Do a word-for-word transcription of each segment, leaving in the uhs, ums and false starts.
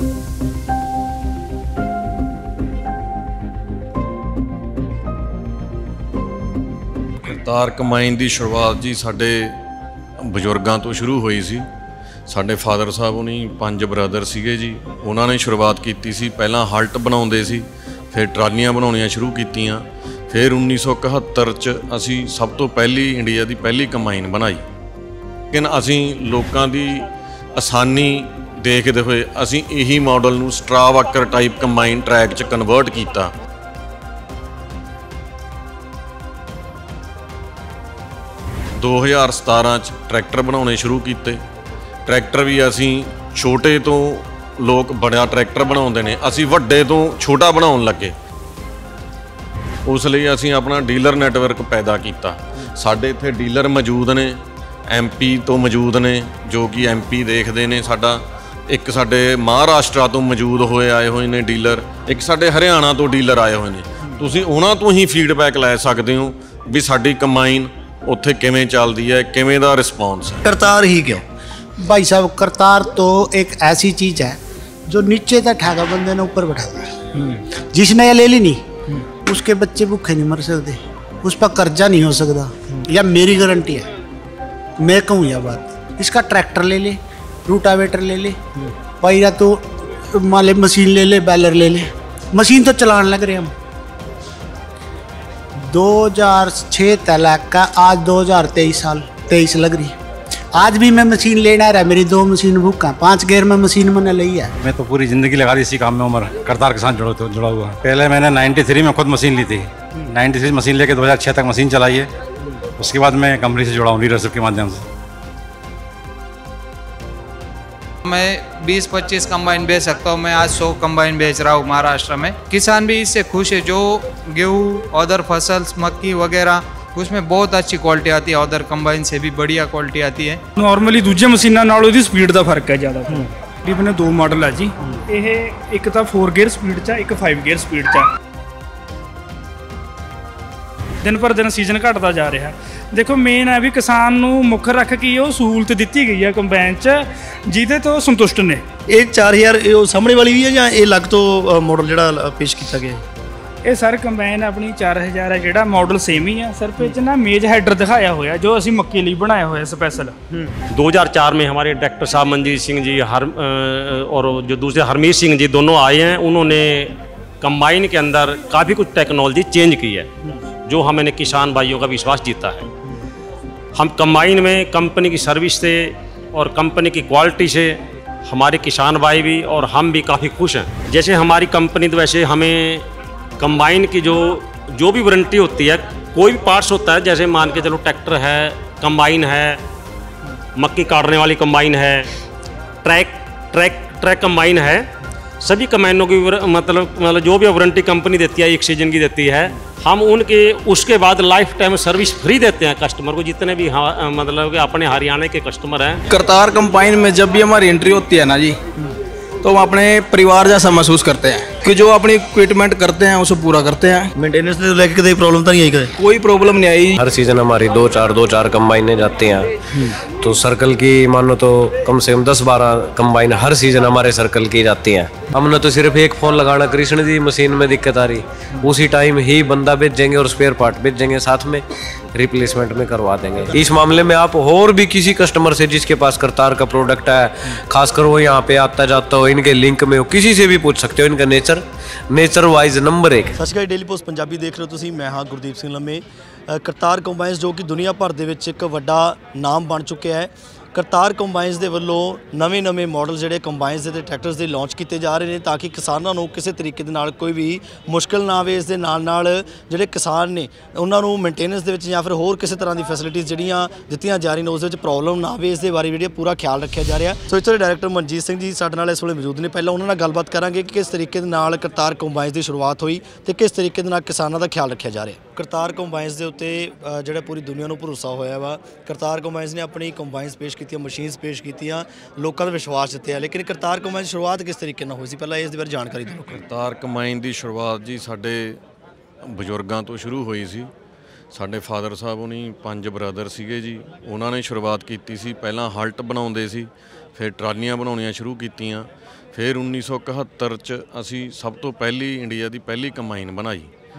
Kartar combine की शुरुआत जी साडे बजुर्गों तो शुरू हुई सी। साडे फादर साहब उन्हीं पंज ब्रदर सीगे जी, उन्होंने शुरुआत की सी। पहला हल्ट बनाउंदे सी, फिर ट्रालियां बनाउणियां शुरू कीतियां, फिर उन्नीस सौ इकहत्तर च असी सब तो पहली इंडिया की पहली कंबाइन बनाई। लेकिन असी लोगों की आसानी देखते हुए असी यही मॉडल नूं straw walker type combine track च कन्वर्ट किया। दो हज़ार सतारह च ट्रैक्टर बनाने शुरू किए। ट्रैक्टर भी असी छोटे तो लोग बड़ा ट्रैक्टर बनाते हैं, असी वड्डे तो छोटा बनाने लगे। उस लिए असी अपना डीलर नैटवर्क पैदा किया। साडे इत्थे डीलर मौजूद ने, एम पी तो मौजूद ने जो कि एम पी देखते हैं साडा, एक साडे महाराष्ट्र तो मौजूद होए आए हुए ने डीलर, एक साडे हरियाणा तो डीलर आए हुए हैं। तुसीं उन्हां तो ही फीडबैक लै सकते हो भी साडी कंबाइन उत्थे किवें चलदी है, किवें दा रिस्पॉन्स है। करतार ही क्यों भाई साहब? करतार तो एक ऐसी चीज़ है जो नीचे तक ठेका बंदे ने ऊपर बैठाता है। जिसने ये ले ली नहीं उसके बच्चे भूखे नहीं मर सकते, उस पर कर्जा नहीं हो सकता, या मेरी गारंटी है। मैं कहूँ यह बात, इसका ट्रैक्टर ले ले, रूटावेटर ले ले, पैरा तो मान ले मशीन ले ले, बैलर ले ले, मशीन तो चलाने लग रहे हम। दो हज़ार छः तक का आज दो हज़ार तेईस साल तेईस लग रही। आज भी मैं मशीन लेना रहा, मेरी दो मशीन भूखा, पाँच गेयर में मशीन मैंने ली है। मैं तो पूरी ज़िंदगी लगा दी इसी काम में, उम्र करतार के साथ जुड़ा तो जुड़ा हुआ। पहले मैंने तिरानवे में खुद मशीन ली थी, तिरानवे मशीन लेके दो हज़ार छः तक मशीन चलाई है। उसके बाद मैं कंपनी से जुड़ा हूँ लीडरशिप के माध्यम से। मैं बीस पच्चीस कंबाइन बेच सकता हूँ, मैं आज सौ कंबाइन बेच रहा हूँ महाराष्ट्र में। किसान भी इससे खुश है। जो गेहूँ, अदर फसल, मक्की वगैरह, उसमें बहुत अच्छी क्वालिटी आती है, अदर कंबाइन से भी बढ़िया क्वालिटी आती है। नॉर्मली दूजे मशीनों नालों दी स्पीड का फर्क है ज़्यादा। तकरीबन दो मॉडल है जी, ये एक तो फोर गेयर स्पीड चा, एक फाइव गेयर स्पीड चा। दिन पर दिन सीजन घटता जा रहा है। देखो मेन है भी किसान नूं मुख रख के वो सहूलत दी गई है कंबाइन च, जिहदे तो संतुष्ट ने। एक चार हज़ार सामने वाली भी है या ये अलग तो मॉडल जिहड़ा पेश किया गया? ये सर कंबाइन अपनी चार हज़ार है, जिहड़ा मॉडल सेम ही है। सिर्फ इस ना मेज हैडर दिखाया होया जो असी मक्के लिए बनाया होया स्पैशल। दो हज़ार चार में हमारे डॉक्टर साहब मनजीत सिंह जी हर और जो दूसरे हरमीत सिंह जी दोनों आए हैं, उन्होंने कंबाइन के अंदर काफ़ी कुछ टेक्नोलॉजी चेंज की है जो हमें किसान भाइयों का विश्वास जीता है। हम कंबाइन में कंपनी की सर्विस से और कंपनी की क्वालिटी से हमारे किसान भाई भी और हम भी काफ़ी खुश हैं। जैसे हमारी कंपनी, तो वैसे हमें कंबाइन की जो जो भी वारंटी होती है, कोई भी पार्ट्स होता है, जैसे मान के चलो ट्रैक्टर है, कंबाइन है, मक्की काटने वाली कंबाइन है, ट्रैक ट्रैक ट्रैक कंबाइन है, सभी कंबाइनों की मतलब मतलब जो भी वारंटी कंपनी देती है, एक सीजन की देती है, हम उनके उसके बाद लाइफ टाइम सर्विस फ्री देते हैं कस्टमर को, जितने भी हाँ, मतलब कि अपने हरियाणा के कस्टमर हैं। करतार कंबाइन में जब भी हमारी एंट्री होती है ना जी, तो हम अपने परिवार जैसा महसूस करते हैं कि जो अपनी इक्विपमेंट करते हैं उसे पूरा करते हैं। मेंटेनेंस से लेकर कोई प्रॉब्लम तो नहीं आई? कोई प्रॉब्लम नहीं आई। हर सीजन हमारी दो चार दो चार कंबाइनें जाती हैं, तो सर्कल की मानो तो कम से कम दस बारह कंबाइन हर सीजन हमारे सर्कल की जाती हैं। हमने तो सिर्फ एक फ़ोन लगाना, कृष्ण जी मशीन में दिक्कत आ रही, उसी टाइम ही बंदा भेजेंगे और स्पेयर पार्ट भेजेंगे, साथ में रिप्लेसमेंट में करवा देंगे। इस मामले में आप और भी किसी कस्टमर से जिसके पास करतार का प्रोडक्ट है, खासकर वो यहाँ पे आता जाता हो, इनके लिंक में हो, किसी से भी पूछ सकते हो। इनका नेचर नेचर वाइज नंबर एक। सत श्री अकाल, डेली पोस्ट पंजाबी देख रहे हो तुसीं, मैं हाँ गुरदीप सिंह लम्मे। करतार कंबाइन्स जो कि दुनिया भर दे विच एक वड्डा नाम बन चुके हैं। करतार कंबाइन्स दे वल्लों नवे नवे मॉडल जिहड़े कंबाइन्स दे ट्रैक्टर्स दे लॉन्च किए जा रहे हैं ताकि किसानां नूं किसी तरीके दे नाल कोई भी मुश्किल ना आवे। इस दे नाल नाल जिहड़े किसान ने उन्हां नूं मेंटेनेंस दे विच या फिर होर किसी तरह की फैसिलिटीज़ जिहड़ियां दित्तियां जा रही ने उस दे विच प्रॉब्लम ना आवे, इस दे बारे जिहड़ी पूरा ख्याल रखा जा रहा। सो इस तरह डायरैक्टर मनजीत सिंह जी साडे नाल इस वेले मौजूद ने। पहलां उन्हां नाल गलबात करांगे कि किस तरीके दे नाल करतार कंबाइन्स की शुरुआत हुई ते किस तरीके दे नाल किसानां दा ख्याल रखा जा रहा। करतार कंबाइन्स के उत्ते जिहड़ा पूरी दुनिया नूं भरोसा होया वा, करतार कंबाइन्स ने अपनी कंबाइन्स पेश कीतियां, मशीनस पेश कीतियां, लोगों का विश्वास जित्तिया। लेकिन करतार कंबाइन की शुरुआत किस तरीके नाल हुई सी, पहलां इस बारे जानकारी दो। करतार कंबाइन की शुरुआत जी साडे बजुर्गों तो शुरू हुई सी। ਸਾਡੇ ਫਾਦਰ ਸਾਹਿਬ ਹੁਣੀ ਪੰਜ ਬ੍ਰਦਰ ਸੀਗੇ ਜੀ। ਉਹਨਾਂ ਨੇ ਸ਼ੁਰੂਆਤ ਕੀਤੀ ਸੀ, ਪਹਿਲਾਂ ਹਲਟ ਬਣਾਉਂਦੇ ਸੀ, ਫਿਰ ਟਰਾਲੀਆਂ ਬਣਾਉਣੀਆਂ ਸ਼ੁਰੂ ਕੀਤੀਆਂ। ਫਿਰ ਉੱਨੀ ਸੌ ਇਕਹੱਤਰ 'ਚ ਅਸੀਂ ਸਭ ਤੋਂ ਪਹਿਲੀ ਇੰਡੀਆ ਦੀ ਪਹਿਲੀ ਕੰਬਾਈਨ ਬਣਾਈ।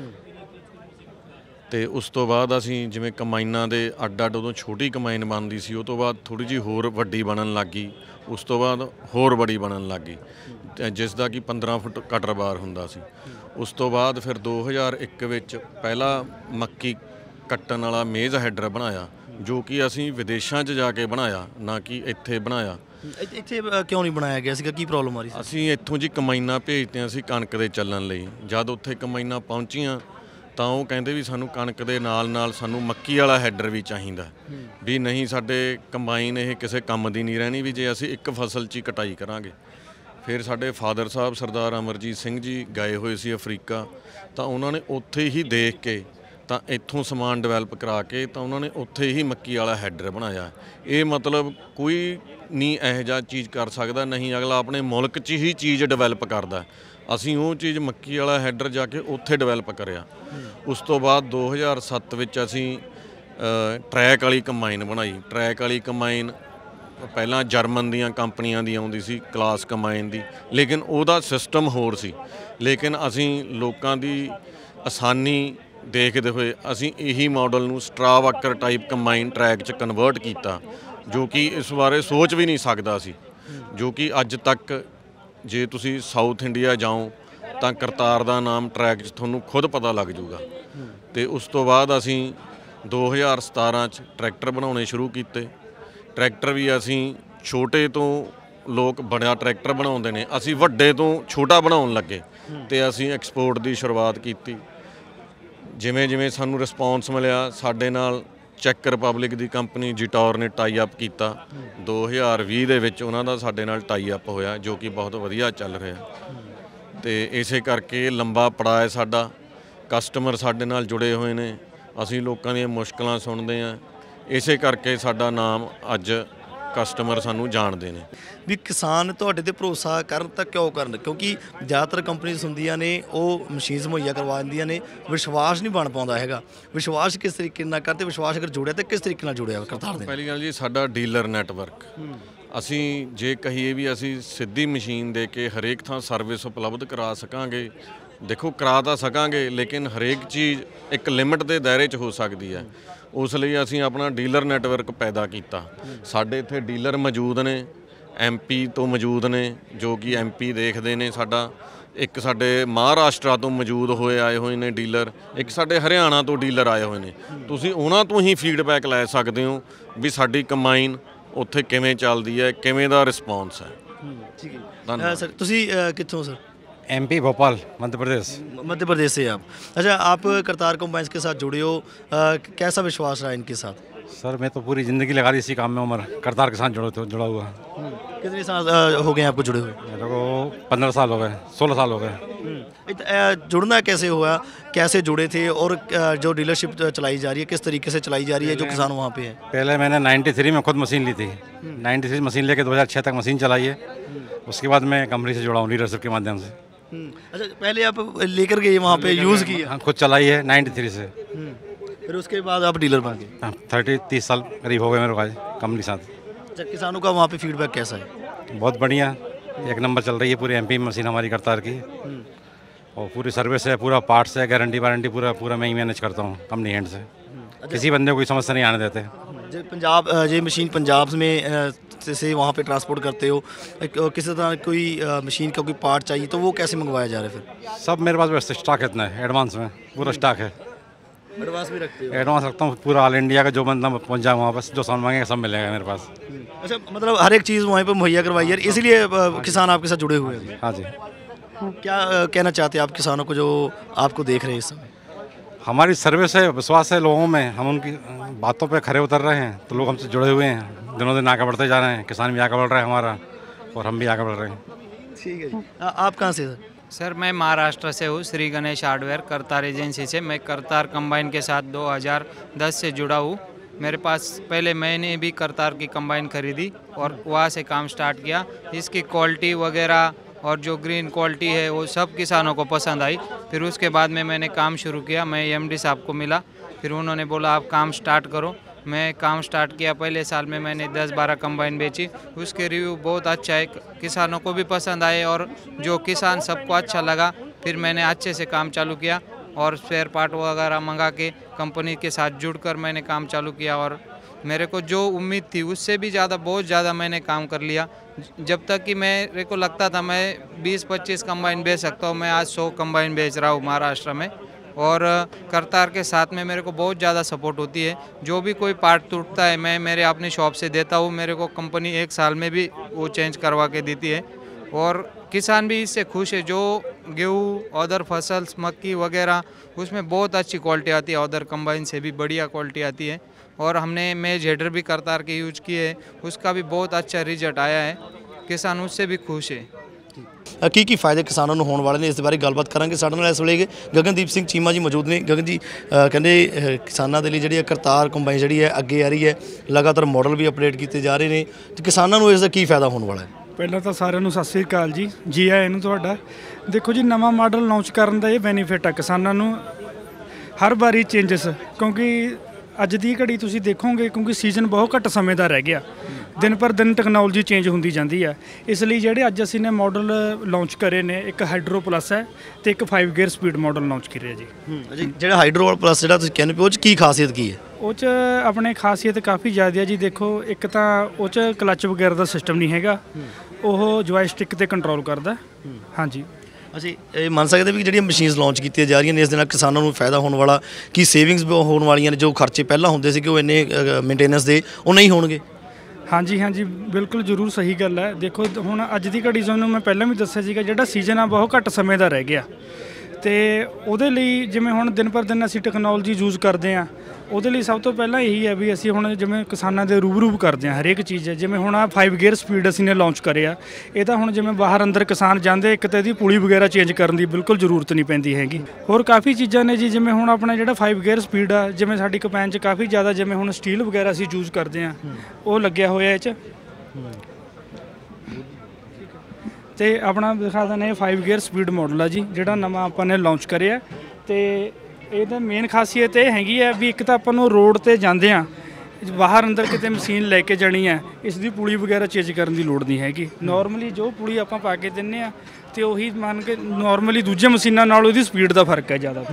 ਤੇ ਉਸ ਤੋਂ ਬਾਅਦ ਅਸੀਂ ਜਿਵੇਂ ਕੰਬਾਈਨਾਂ ਦੇ ਅੱਡ ਅੱਡ, ਉਦੋਂ ਛੋਟੀ ਕੰਬਾਈਨ ਬਣਦੀ ਸੀ, ਉਹ ਤੋਂ ਬਾਅਦ ਥੋੜ੍ਹੀ ਜਿਹੀ ਹੋਰ ਵੱਡੀ ਬਣਨ ਲੱਗ ਗਈ, ਉਸ ਤੋਂ ਬਾਅਦ ਹੋਰ ਬੜੀ ਬਣਨ ਲੱਗ ਗਈ, ਜਿਸ ਦਾ ਕਿ ਪੰਦਰਾਂ ਫੁੱਟ ਕਟਰ ਬਾਰ ਹੁੰਦਾ ਸੀ। ਉਸ ਤੋਂ ਬਾਅਦ ਫਿਰ ਦੋ ਹਜ਼ਾਰ ਇੱਕ ਵਿੱਚ ਪਹਿਲਾ ਮੱਕੀ ਕੱਟਣ ਵਾਲਾ ਮੇਜ਼ ਹੈਡਰ ਬਣਾਇਆ, ਜੋ ਕਿ ਅਸੀਂ ਵਿਦੇਸ਼ਾਂ 'ਚ ਜਾ ਕੇ ਬਣਾਇਆ, ਨਾ ਕਿ ਇੱਥੇ ਬਣਾਇਆ। ਇੱਥੇ ਕਿਉਂ ਨਹੀਂ ਬਣਾਇਆ ਗਿਆ ਸੀਗਾ, ਕੀ ਪ੍ਰੋਬਲਮ ਆ ਰਹੀ ਸੀ? ਅਸੀਂ ਇੱਥੋਂ ਜੀ ਕੰਬਾਈਨਾਂ ਭੇਜਦੇ ਸੀ ਕਣਕ ਦੇ ਚੱਲਣ ਲਈ। ਜਦ ਉੱਥੇ ਕੰਬਾਈਨਾਂ ਪਹੁੰਚੀਆਂ ਤਾਂ ਉਹ ਕਹਿੰਦੇ ਵੀ ਸਾਨੂੰ ਕਣਕ ਦੇ ਨਾਲ ਨਾਲ ਸਾਨੂੰ ਮੱਕੀ ਵਾਲਾ ਹੈਡਰ ਵੀ ਚਾਹੀਦਾ, ਵੀ ਨਹੀਂ ਸਾਡੇ ਕੰਬਾਈਨ ਇਹ ਕਿਸੇ ਕੰਮ ਦੀ ਨਹੀਂ ਰਹਿਣੀ, ਵੀ ਜੇ ਅਸੀਂ ਇੱਕ ਫਸਲ 'ਚ ਹੀ ਕਟਾਈ ਕਰਾਂਗੇ। ਫਿਰ ਸਾਡੇ ਫਾਦਰ ਸਾਹਿਬ ਸਰਦਾਰ ਅਮਰਜੀਤ ਸਿੰਘ ਜੀ ਗਏ ਹੋਏ ਸੀ ਅਫਰੀਕਾ, ਤਾਂ ਉਹਨਾਂ ਨੇ ਉੱਥੇ ਹੀ ਦੇਖ ਕੇ ਤਾਂ ਇੱਥੋਂ ਸਮਾਨ ਡਿਵੈਲਪ ਕਰਾ ਕੇ ਤਾਂ ਉਹਨਾਂ ਨੇ ਉੱਥੇ ਹੀ ਮੱਕੀ ਵਾਲਾ ਹੈਡਰ ਬਣਾਇਆ। ਇਹ ਮਤਲਬ ਕੋਈ ਨਹੀਂ ਇਹੋ ਜਿਹਾ ਚੀਜ਼ ਕਰ ਸਕਦਾ, ਨਹੀਂ ਅਗਲਾ ਆਪਣੇ ਮੁਲਕ 'ਚ ਹੀ ਚੀਜ਼ ਡਿਵੈਲਪ ਕਰਦਾ। ਅਸੀਂ ਉਹ ਚੀਜ਼ ਮੱਕੀ ਵਾਲਾ ਹੈਡਰ ਜਾ ਕੇ ਉੱਥੇ ਡਿਵੈਲਪ ਕਰਿਆ। ਉਸ ਤੋਂ ਬਾਅਦ ਦੋ ਹਜ਼ਾਰ ਸੱਤ ਵਿੱਚ ਅਸੀਂ ਟਰੈਕ ਵਾਲੀ ਕੰਬਾਈਨ ਬਣਾਈ। ਟਰੈਕ ਵਾਲੀ ਕੰਬਾਈਨ ਪਹਿਲਾਂ ਜਰਮਨ ਦੀਆਂ ਕੰਪਨੀਆਂ ਦੀ ਆਉਂਦੀ ਸੀ, ਕਲਾਸ ਕੰਬਾਈਨ ਦੀ, ਲੇਕਿਨ ਉਹਦਾ ਸਿਸਟਮ ਹੋਰ ਸੀ। ਲੇਕਿਨ ਅਸੀਂ ਲੋਕਾਂ ਦੀ ਆਸਾਨੀ ਦੇਖਦੇ ਹੋਏ ਅਸੀਂ ਇਹੀ ਮਾਡਲ ਨੂੰ ਸਟਰਾਵਾਕਰ ਟਾਈਪ ਕੰਬਾਈਨ ਟਰੈਕ 'ਚ ਕਨਵਰਟ ਕੀਤਾ, ਜੋ ਕਿ ਇਸ ਬਾਰੇ ਸੋਚ ਵੀ ਨਹੀਂ ਸਕਦਾ ਸੀ, ਜੋ ਕਿ ਅੱਜ ਤੱਕ ਜੇ ਤੁਸੀਂ ਸਾਊਥ ਇੰਡੀਆ ਜਾਓ ਤਾਂ ਕਰਤਾਰ ਦਾ ਨਾਮ ਟਰੈਕ 'ਚ ਤੁਹਾਨੂੰ ਖੁਦ ਪਤਾ ਲੱਗ ਜੂਗਾ। ਤੇ ਉਸ ਤੋਂ ਬਾਅਦ ਅਸੀਂ ਦੋ ਹਜ਼ਾਰ ਸਤਾਰਾਂ 'ਚ ਟਰੈਕਟਰ ਬਣਾਉਣੇ ਸ਼ੁਰੂ ਕੀਤੇ। ਟਰੈਕਟਰ ਵੀ ਅਸੀਂ ਛੋਟੇ ਤੋਂ, ਲੋਕ ਬੜਾ ਟਰੈਕਟਰ ਬਣਾਉਂਦੇ ਨੇ, ਅਸੀਂ ਵੱਡੇ ਤੋਂ ਛੋਟਾ ਬਣਾਉਣ ਲੱਗੇ ਤੇ ਅਸੀਂ ਐਕਸਪੋਰਟ ਦੀ ਸ਼ੁਰੂਆਤ ਕੀਤੀ। ਜਿਵੇਂ ਜਿਵੇਂ ਸਾਨੂੰ ਰਿਸਪੌਂਸ ਮਿਲਿਆ, ਸਾਡੇ ਨਾਲ ਚੈੱਕ ਰਿਪਬਲਿਕ ਦੀ ਕੰਪਨੀ ਜਿਟੌਰ ਨੇ ਟਾਈ ਅਪ ਕੀਤਾ। ਦੋ ਹਜ਼ਾਰ ਵੀਹ ਦੇ ਵਿੱਚ ਉਹਨਾਂ ਦਾ ਸਾਡੇ ਨਾਲ ਟਾਈ ਅਪ ਹੋਇਆ, ਜੋ ਕਿ ਬਹੁਤ ਵਧੀਆ ਚੱਲ ਰਿਹਾ। ਤੇ ਇਸੇ ਕਰਕੇ ਲੰਬਾ ਪੜਾਅ ਹੈ ਸਾਡਾ, ਕਸਟਮਰ ਸਾਡੇ ਨਾਲ ਜੁੜੇ ਹੋਏ ਨੇ, ਅਸੀਂ ਲੋਕਾਂ ਦੀਆਂ ਮੁਸ਼ਕਲਾਂ ਸੁਣਦੇ ਹਾਂ, ਇਸੇ ਕਰਕੇ ਸਾਡਾ ਨਾਮ ਅੱਜ ਕਸਟਮਰ ਸਾਨੂੰ ਜਾਣਦੇ ਨੇ। ਵੀ ਕਿਸਾਨ ਤੁਹਾਡੇ ਤੇ ਭਰੋਸਾ ਕਰਨ ਤਾਂ ਕਿਉਂ ਕਰਨ? ਕਿਉਂਕਿ ਜ਼ਿਆਦਾਤਰ ਕੰਪਨੀਆਂ ਹੁੰਦੀਆਂ ਨੇ ਉਹ ਮਸ਼ੀਨਸ ਮੁਹੱਈਆ ਕਰਵਾ ਦਿੰਦੀਆਂ ਨੇ, ਵਿਸ਼ਵਾਸ ਨਹੀਂ ਬਣ ਪਾਉਂਦਾ ਹੈਗਾ। ਵਿਸ਼ਵਾਸ ਕਿਸ ਤਰੀਕੇ ਨਾਲ ਕਰਦੇ? ਵਿਸ਼ਵਾਸ ਅਗਰ ਜੁੜਿਆ ਤਾਂ ਕਿਸ ਤਰੀਕੇ ਨਾਲ ਜੁੜਿਆ ਕਰਤਾਰ ਦੇ? ਪਹਿਲੀ ਗੱਲ ਜੀ, ਸਾਡਾ ਡੀਲਰ ਨੈਟਵਰਕ। ਅਸੀਂ ਜੇ ਕਹੀਏ ਵੀ ਅਸੀਂ ਸਿੱਧੀ ਮਸ਼ੀਨ ਦੇ ਕੇ ਹਰੇਕ ਥਾਂ ਸਰਵਿਸ ਉਪਲਬਧ ਕਰਾ ਸਕਾਂਗੇ, ਦੇਖੋ ਕਰਾ ਤਾਂ ਸਕਾਂਗੇ, ਲੇਕਿਨ ਹਰੇਕ ਚੀਜ਼ ਇੱਕ ਲਿਮਿਟ ਦੇ ਦਾਇਰੇ 'ਚ ਹੋ ਸਕਦੀ ਹੈ। ਉਸ ਲਈ ਅਸੀਂ ਆਪਣਾ ਡੀਲਰ ਨੈਟਵਰਕ ਪੈਦਾ ਕੀਤਾ। ਸਾਡੇ ਇੱਥੇ ਡੀਲਰ ਮੌਜੂਦ ਨੇ, ਐਮ ਪੀ ਤੋਂ ਮੌਜੂਦ ਨੇ, ਜੋ ਕਿ ਐਮ ਪੀ ਦੇਖਦੇ ਨੇ ਸਾਡਾ। ਇੱਕ ਸਾਡੇ ਮਹਾਰਾਸ਼ਟਰ ਤੋਂ ਮੌਜੂਦ ਹੋਏ ਆਏ ਹੋਏ ਨੇ ਡੀਲਰ, ਇੱਕ ਸਾਡੇ ਹਰਿਆਣਾ ਤੋਂ ਡੀਲਰ ਆਏ ਹੋਏ ਨੇ। ਤੁਸੀਂ ਉਹਨਾਂ ਤੋਂ ਹੀ ਫੀਡਬੈਕ ਲੈ ਸਕਦੇ ਹੋ ਵੀ ਸਾਡੀ ਕੰਬਾਈਨ ਉੱਥੇ ਕਿਵੇਂ ਚੱਲਦੀ ਹੈ, ਕਿਵੇਂ ਦਾ ਰਿਸਪੌਂਸ ਹੈ। ਠੀਕ ਹੈ ਸਰ। ਤੁਸੀਂ ਕਿੱਥੋਂ ਸਰ? एमपी भोपाल मध्य प्रदेश। मध्य प्रदेश से आप? अच्छा, आप करतार कंबाइंस के साथ जुड़े हो, आ, कैसा विश्वास रहा इनके साथ? सर मैं तो पूरी ज़िंदगी लगा दी इसी काम में, उम्र करतार के साथ जुड़ा तो जुड़ा हुआ। कितने साल आ, हो गए आपको जुड़े हुए? मेरे को पंद्रह साल हो गए, सोलह साल हो गए। जुड़ना कैसे हुआ, कैसे जुड़े थे, और जो डीलरशिप चलाई जा रही है किस तरीके से चलाई जा रही है जो किसान वहाँ पे है? पहले मैंने नाइन्टी थ्री में खुद मशीन ली थी। नाइन्टी थ्री मशीन लेके दो हज़ार छः तक मशीन चलाई है। उसके बाद मैं कंपनी से जुड़ा हूँ लीडरशिप के माध्यम से। अच्छा, पहले आप लेकर गए वहाँ पे यूज़ किया? खुद चलाई है नाइन्टी थ्री से। फिर उसके बाद आप डीलर बन गए? थर्टी तीस साल करीब हो गए मेरे को कंपनी के साथ। अच्छा, किसानों का वहाँ पे फीडबैक कैसा है? बहुत बढ़िया, एक नंबर चल रही है पूरी एमपी में मशीन हमारी करतार की, और पूरी सर्विस है, पूरा पार्ट्स है, गारंटी वारंटी पूरा पूरा मैं ही मैनेज करता हूँ कंपनी हैंड से। किसी बंदे को कोई समस्या नहीं आने देते। जो पंजाब ये मशीन पंजाब में से वहाँ पे ट्रांसपोर्ट करते हो, किसी तरह कोई मशीन का कोई पार्ट चाहिए तो वो कैसे मंगवाया जा रहा है? फिर सब मेरे पास वैसे स्टॉक इतना है, एडवांस में पूरा स्टॉक है। एडवांस भी रखते हो? एडवांस रखता हूँ पूरा, ऑल इंडिया का जो बंदा पहुँच जाए वहाँ पर जो सामान मांगेगा सब मिलेगा मेरे पास। अच्छा, मतलब हर एक चीज़ वहीं पर मुहैया करवाई है, इसलिए किसान आपके साथ जुड़े हुए हैं? हाँ जी। क्या कहना चाहते हैं आप किसानों को जो आपको देख रहे हैं इस समय? हमारी सर्विस है, विश्वास है लोगों में, हम उनकी बातों पे खरे उतर रहे हैं तो लोग हमसे जुड़े हुए हैं, दिनों दिन आगे बढ़ते जा रहे हैं, किसान भी आगे बढ़ रहा है हमारा और हम भी आगे बढ़ रहे हैं। ठीक है जी। आ, आप कहाँ से सर? सर मैं महाराष्ट्र से हूँ, श्री गणेश हार्डवेयर करतार एजेंसी से। मैं करतार कंबाइन के साथ दो हज़ार दस से जुड़ा हूँ। मेरे पास पहले मैंने भी करतार की कंबाइन खरीदी और वहाँ से काम स्टार्ट किया। इसकी क्वालिटी वगैरह और जो ग्रीन क्वालिटी है वो सब किसानों को पसंद आई। फिर उसके बाद में मैंने काम शुरू किया, मैं एमडी साहब को मिला, फिर उन्होंने बोला आप काम स्टार्ट करो। मैं काम स्टार्ट किया। पहले साल में मैंने दस बारह कंबाइन बेची। उसके रिव्यू बहुत अच्छा है, किसानों को भी पसंद आए और जो किसान सबको अच्छा लगा। फिर मैंने अच्छे से काम चालू किया और स्पेयर पार्ट वगैरह मंगा के कंपनी के साथ जुड़कर मैंने काम चालू किया और मेरे को जो उम्मीद थी उससे भी ज़्यादा बहुत ज़्यादा मैंने काम कर लिया। जब तक कि मेरे को लगता था मैं बीस पच्चीस कंबाइन बेच सकता हूँ, मैं आज सौ कंबाइन बेच रहा हूँ महाराष्ट्र में। और करतार के साथ में मेरे को बहुत ज़्यादा सपोर्ट होती है। जो भी कोई पार्ट टूटता है मैं मेरे अपनी शॉप से देता हूँ, मेरे को कंपनी एक साल में भी वो चेंज करवा के देती है और किसान भी इससे खुश है। जो गेहूँ अदर फसल्स मक्की वगैरह उसमें बहुत अच्छी क्वालिटी आती है, अदर कंबाइन से भी बढ़िया क्वालिटी आती है। और हमने मेज हेडर भी करतार के यूज किए है, उसका भी बहुत अच्छा रिजल्ट आया है, किसान उससे भी खुश है। ਕੀ ਕੀ ਫਾਇਦੇ ਕਿਸਾਨਾਂ ਨੂੰ ਹੋਣ ਵਾਲੇ ਨੇ ਇਸ ਦੇ ਬਾਰੇ ਗੱਲਬਾਤ ਕਰਾਂਗੇ। ਸਾਡੇ ਨਾਲ ਇਸ ਵੇਲੇ ਗਗਨਦੀਪ ਸਿੰਘ ਚੀਮਾ ਜੀ ਮੌਜੂਦ ਨੇ। ਗਗਨ ਜੀ ਕਹਿੰਦੇ ਕਿਸਾਨਾਂ ਦੇ ਲਈ ਜਿਹੜੀ ਹੈ ਕਰਤਾਰ ਕੰਬਾਈਨ ਜਿਹੜੀ ਹੈ ਅੱਗੇ ਆ ਰਹੀ ਹੈ, ਲਗਾਤਾਰ ਮਾਡਲ ਵੀ ਅਪਡੇਟ ਕੀਤੇ ਜਾ ਰਹੇ ਨੇ ਤੇ ਕਿਸਾਨਾਂ ਨੂੰ ਇਸ ਦਾ ਕੀ ਫਾਇਦਾ ਹੋਣ ਵਾਲਾ ਹੈ? ਪਹਿਲਾਂ ਤਾਂ ਸਾਰਿਆਂ ਨੂੰ ਸਤਿ ਸ੍ਰੀ ਅਕਾਲ ਜੀ, ਜੀ ਆਇਆਂ ਨੂੰ ਤੁਹਾਡਾ। ਦੇਖੋ ਜੀ, ਨਵਾਂ ਮਾਡਲ ਲਾਂਚ ਕਰਨ ਦਾ ਇਹ ਬੈਨੀਫਿਟ ਆ ਕਿਸਾਨਾਂ ਨੂੰ ਹਰ ਵਾਰੀ ਚੇਂਜਸ, ਕਿਉਂਕਿ ਅੱਜ ਦੀ ਘੜੀ ਤੁਸੀਂ ਦੇਖੋਗੇ ਕਿਉਂਕਿ ਸੀਜ਼ਨ ਬਹੁਤ ਘੱਟ ਸਮੇਂ ਦਾ ਰਹਿ ਗਿਆ, ਦਿਨ ਪਰ ਦਿਨ ਟੈਕਨੋਲੋਜੀ ਚੇਂਜ ਹੁੰਦੀ ਜਾਂਦੀ ਆ। ਇਸ ਲਈ ਜਿਹੜੇ ਅੱਜ ਅਸੀਂ ਨੇ ਮਾਡਲ ਲਾਂਚ ਕਰੇ ਨੇ, ਇੱਕ ਹਾਈਡਰੋ ਪਲੱਸ ਹੈ ਤੇ ਇੱਕ five gear speed model launch ਕਰਿਆ ਜੀ। ਜੀ ਜਿਹੜਾ ਹਾਈਡਰੋ ਪਲੱਸ ਜਿਹੜਾ ਤੁਸੀਂ ਕਹਿੰਦੇ ਪਏ ਉਹ 'ਚ ਕੀ ਖਾਸੀਅਤ ਕੀ ਹੈ? ਉਹ 'ਚ ਆਪਣੇ ਖਾਸੀਅਤ ਕਾਫੀ ਜ਼ਿਆਦਾ ਹੈ ਜੀ। ਦੇਖੋ, ਇੱਕ ਤਾਂ ਉਹ 'ਚ ਕਲੱਚ ਵਗੈਰਾ ਦਾ ਸਿਸਟਮ ਨਹੀਂ ਹੈਗਾ, ਉਹ ਜੋਇਸਟਿਕ 'ਤੇ ਕੰਟਰੋਲ ਕਰਦਾ। ਹਾਂਜੀ, ਅਸੀਂ ਇਹ ਮੰਨ ਸਕਦੇ ਵੀ ਜਿਹੜੀਆਂ ਮਸ਼ੀਨਸ ਲਾਂਚ ਕੀਤੀਆਂ ਜਾ ਰਹੀਆਂ ਨੇ ਇਸ ਦੇ ਨਾਲ ਕਿਸਾਨਾਂ ਨੂੰ ਫਾਇਦਾ ਹੋਣ ਵਾਲਾ, ਕੀ ਸੇਵਿੰਗਸ ਹੋਣ ਵਾਲੀਆਂ ਨੇ? ਜੋ ਖਰਚੇ ਪਹਿਲਾਂ ਹੁੰਦੇ ਸੀਗੇ ਉਹ ਇੰਨੇ ਮੇਨਟੇਨੈਂਸ ਦੇ ਉਹ ਨਹੀਂ ਹੋਣਗੇ? ਹਾਂਜੀ ਹਾਂਜੀ, ਬਿਲਕੁਲ ਜ਼ਰੂਰ ਸਹੀ ਗੱਲ ਹੈ। ਦੇਖੋ, ਹੁਣ ਅੱਜ ਦੀ ਘੜੀ ਤੁਹਾਨੂੰ ਮੈਂ ਪਹਿਲਾਂ ਵੀ ਦੱਸਿਆ ਸੀਗਾ, ਜਿਹੜਾ ਸੀਜ਼ਨ ਆ ਬਹੁਤ ਘੱਟ ਸਮੇਂ ਦਾ ਰਹਿ ਗਿਆ ਅਤੇ ਉਹਦੇ ਲਈ ਜਿਵੇਂ ਹੁਣ ਦਿਨ ਪਰ ਦਿਨ ਅਸੀਂ ਟੈਕਨੋਲੋਜੀ ਯੂਜ਼ ਕਰਦੇ ਹਾਂ, ਉਹਦੇ ਲਈ ਸਭ ਤੋਂ ਪਹਿਲਾਂ ਇਹੀ ਹੈ ਵੀ ਅਸੀਂ ਹੁਣ ਜਿਵੇਂ ਕਿਸਾਨਾਂ ਦੇ ਰੂਬਰੂ ਕਰਦੇ ਹਾਂ ਹਰੇਕ ਚੀਜ਼। ਜਿਵੇਂ ਹੁਣ ਆ ਫਾਈਵ ਗੇਅਰ ਸਪੀਡ ਅਸੀਂ ਨੇ ਲਾਂਚ ਕਰਿਆ, ਇਹ ਤਾਂ ਹੁਣ ਜਿਵੇਂ ਬਾਹਰ ਅੰਦਰ ਕਿਸਾਨ ਜਾਂਦੇ ਇੱਕ ਤਾਂ ਇਹਦੀ ਪੁਲੀ ਵਗੈਰਾ ਚੇਂਜ ਕਰਨ ਦੀ ਬਿਲਕੁਲ ਜ਼ਰੂਰਤ ਨਹੀਂ ਪੈਂਦੀ ਹੈਗੀ। ਹੋਰ ਕਾफ़ੀ ਚੀਜ਼ਾਂ ਨੇ ਜੀ, ਜਿਵੇਂ ਹੁਣ ਆਪਣਾ ਜਿਹੜਾ ਫਾਈਵ ਗੇਅਰ ਸਪੀਡ ਆ, ਜਿਵੇਂ ਸਾਡੀ ਕੰਬਾਈਨ 'ਚ ਕਾफ़ੀ ਜ਼ਿਆਦਾ ਜਿਵੇਂ ਹੁਣ ਸਟੀਲ ਵਗੈਰਾ ਅਸੀਂ ਯੂਜ਼ ਕਰਦੇ ਹਾਂ, ਉਹ ਲੱਗਿਆ ਹੋਇਆ ਇਹ 'ਚ। ਅਤੇ ਆਪਣਾ ਦਿਖਾ ਦਿੰਦੇ ਇਹ ਫਾਈਵ ਗੇਅਰ ਸਪੀਡ ਮਾਡਲ ਆ ਜੀ, ਜਿਹੜਾ ਨਵਾਂ ਆਪਾਂ ਨੇ ਲਾਂਚ ਕਰਿਆ। ਅਤੇ ਇਹਦਾ ਮੇਨ ਖਾਸੀਅਤ ਇਹ ਹੈਗੀ ਹੈ ਵੀ ਇੱਕ ਤਾਂ ਆਪਾਂ ਨੂੰ ਰੋਡ 'ਤੇ ਜਾਂਦੇ ਹਾਂ, ਬਾਹਰ ਅੰਦਰ ਕਿਤੇ ਮਸ਼ੀਨ ਲੈ ਕੇ ਜਾਣੀ ਹੈ, ਇਸ ਦੀ ਪੁਲੀ ਵਗੈਰਾ ਚੇਂਜ ਕਰਨ ਦੀ ਲੋੜ ਨਹੀਂ ਹੈਗੀ। ਨੋਰਮਲੀ ਜੋ ਪੁਲੀ ਆਪਾਂ ਪਾ ਕੇ ਦਿੰਦੇ ਹਾਂ ਅਤੇ ਉਹੀ ਮੰਨ ਕੇ ਨੋਰਮਲੀ ਦੂਜੇ ਮਸ਼ੀਨਾਂ ਨਾਲੋਂ ਇਹਦੀ ਸਪੀਡ ਦਾ ਫਰਕ ਹੈ ਜ਼ਿਆਦਾ।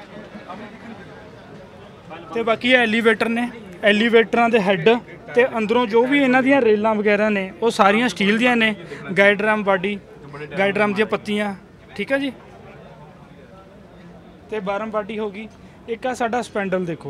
ਅਤੇ ਬਾਕੀ ਐਲੀਵੇਟਰ ਨੇ, ਐਲੀਵੇਟਰਾਂ ਦੇ ਹੈੱਡ ਅਤੇ ਅੰਦਰੋਂ ਜੋ ਵੀ ਇਹਨਾਂ ਦੀਆਂ ਰੇਲਾਂ ਵਗੈਰਾ ਨੇ ਉਹ ਸਾਰੀਆਂ ਸਟੀਲ ਦੀਆਂ ਨੇ। Guide ram body, guide ram ਦੀਆਂ ਪੱਤੀਆਂ, ਠੀਕ ਹੈ ਜੀ। ਅਤੇ ਬਾਰਮ ਬਾਡੀ ਹੋ ਗਈ। ਇੱਕ ਆ ਸਾਡਾ ਸਪੈਂਡਲ ਦੇਖੋ,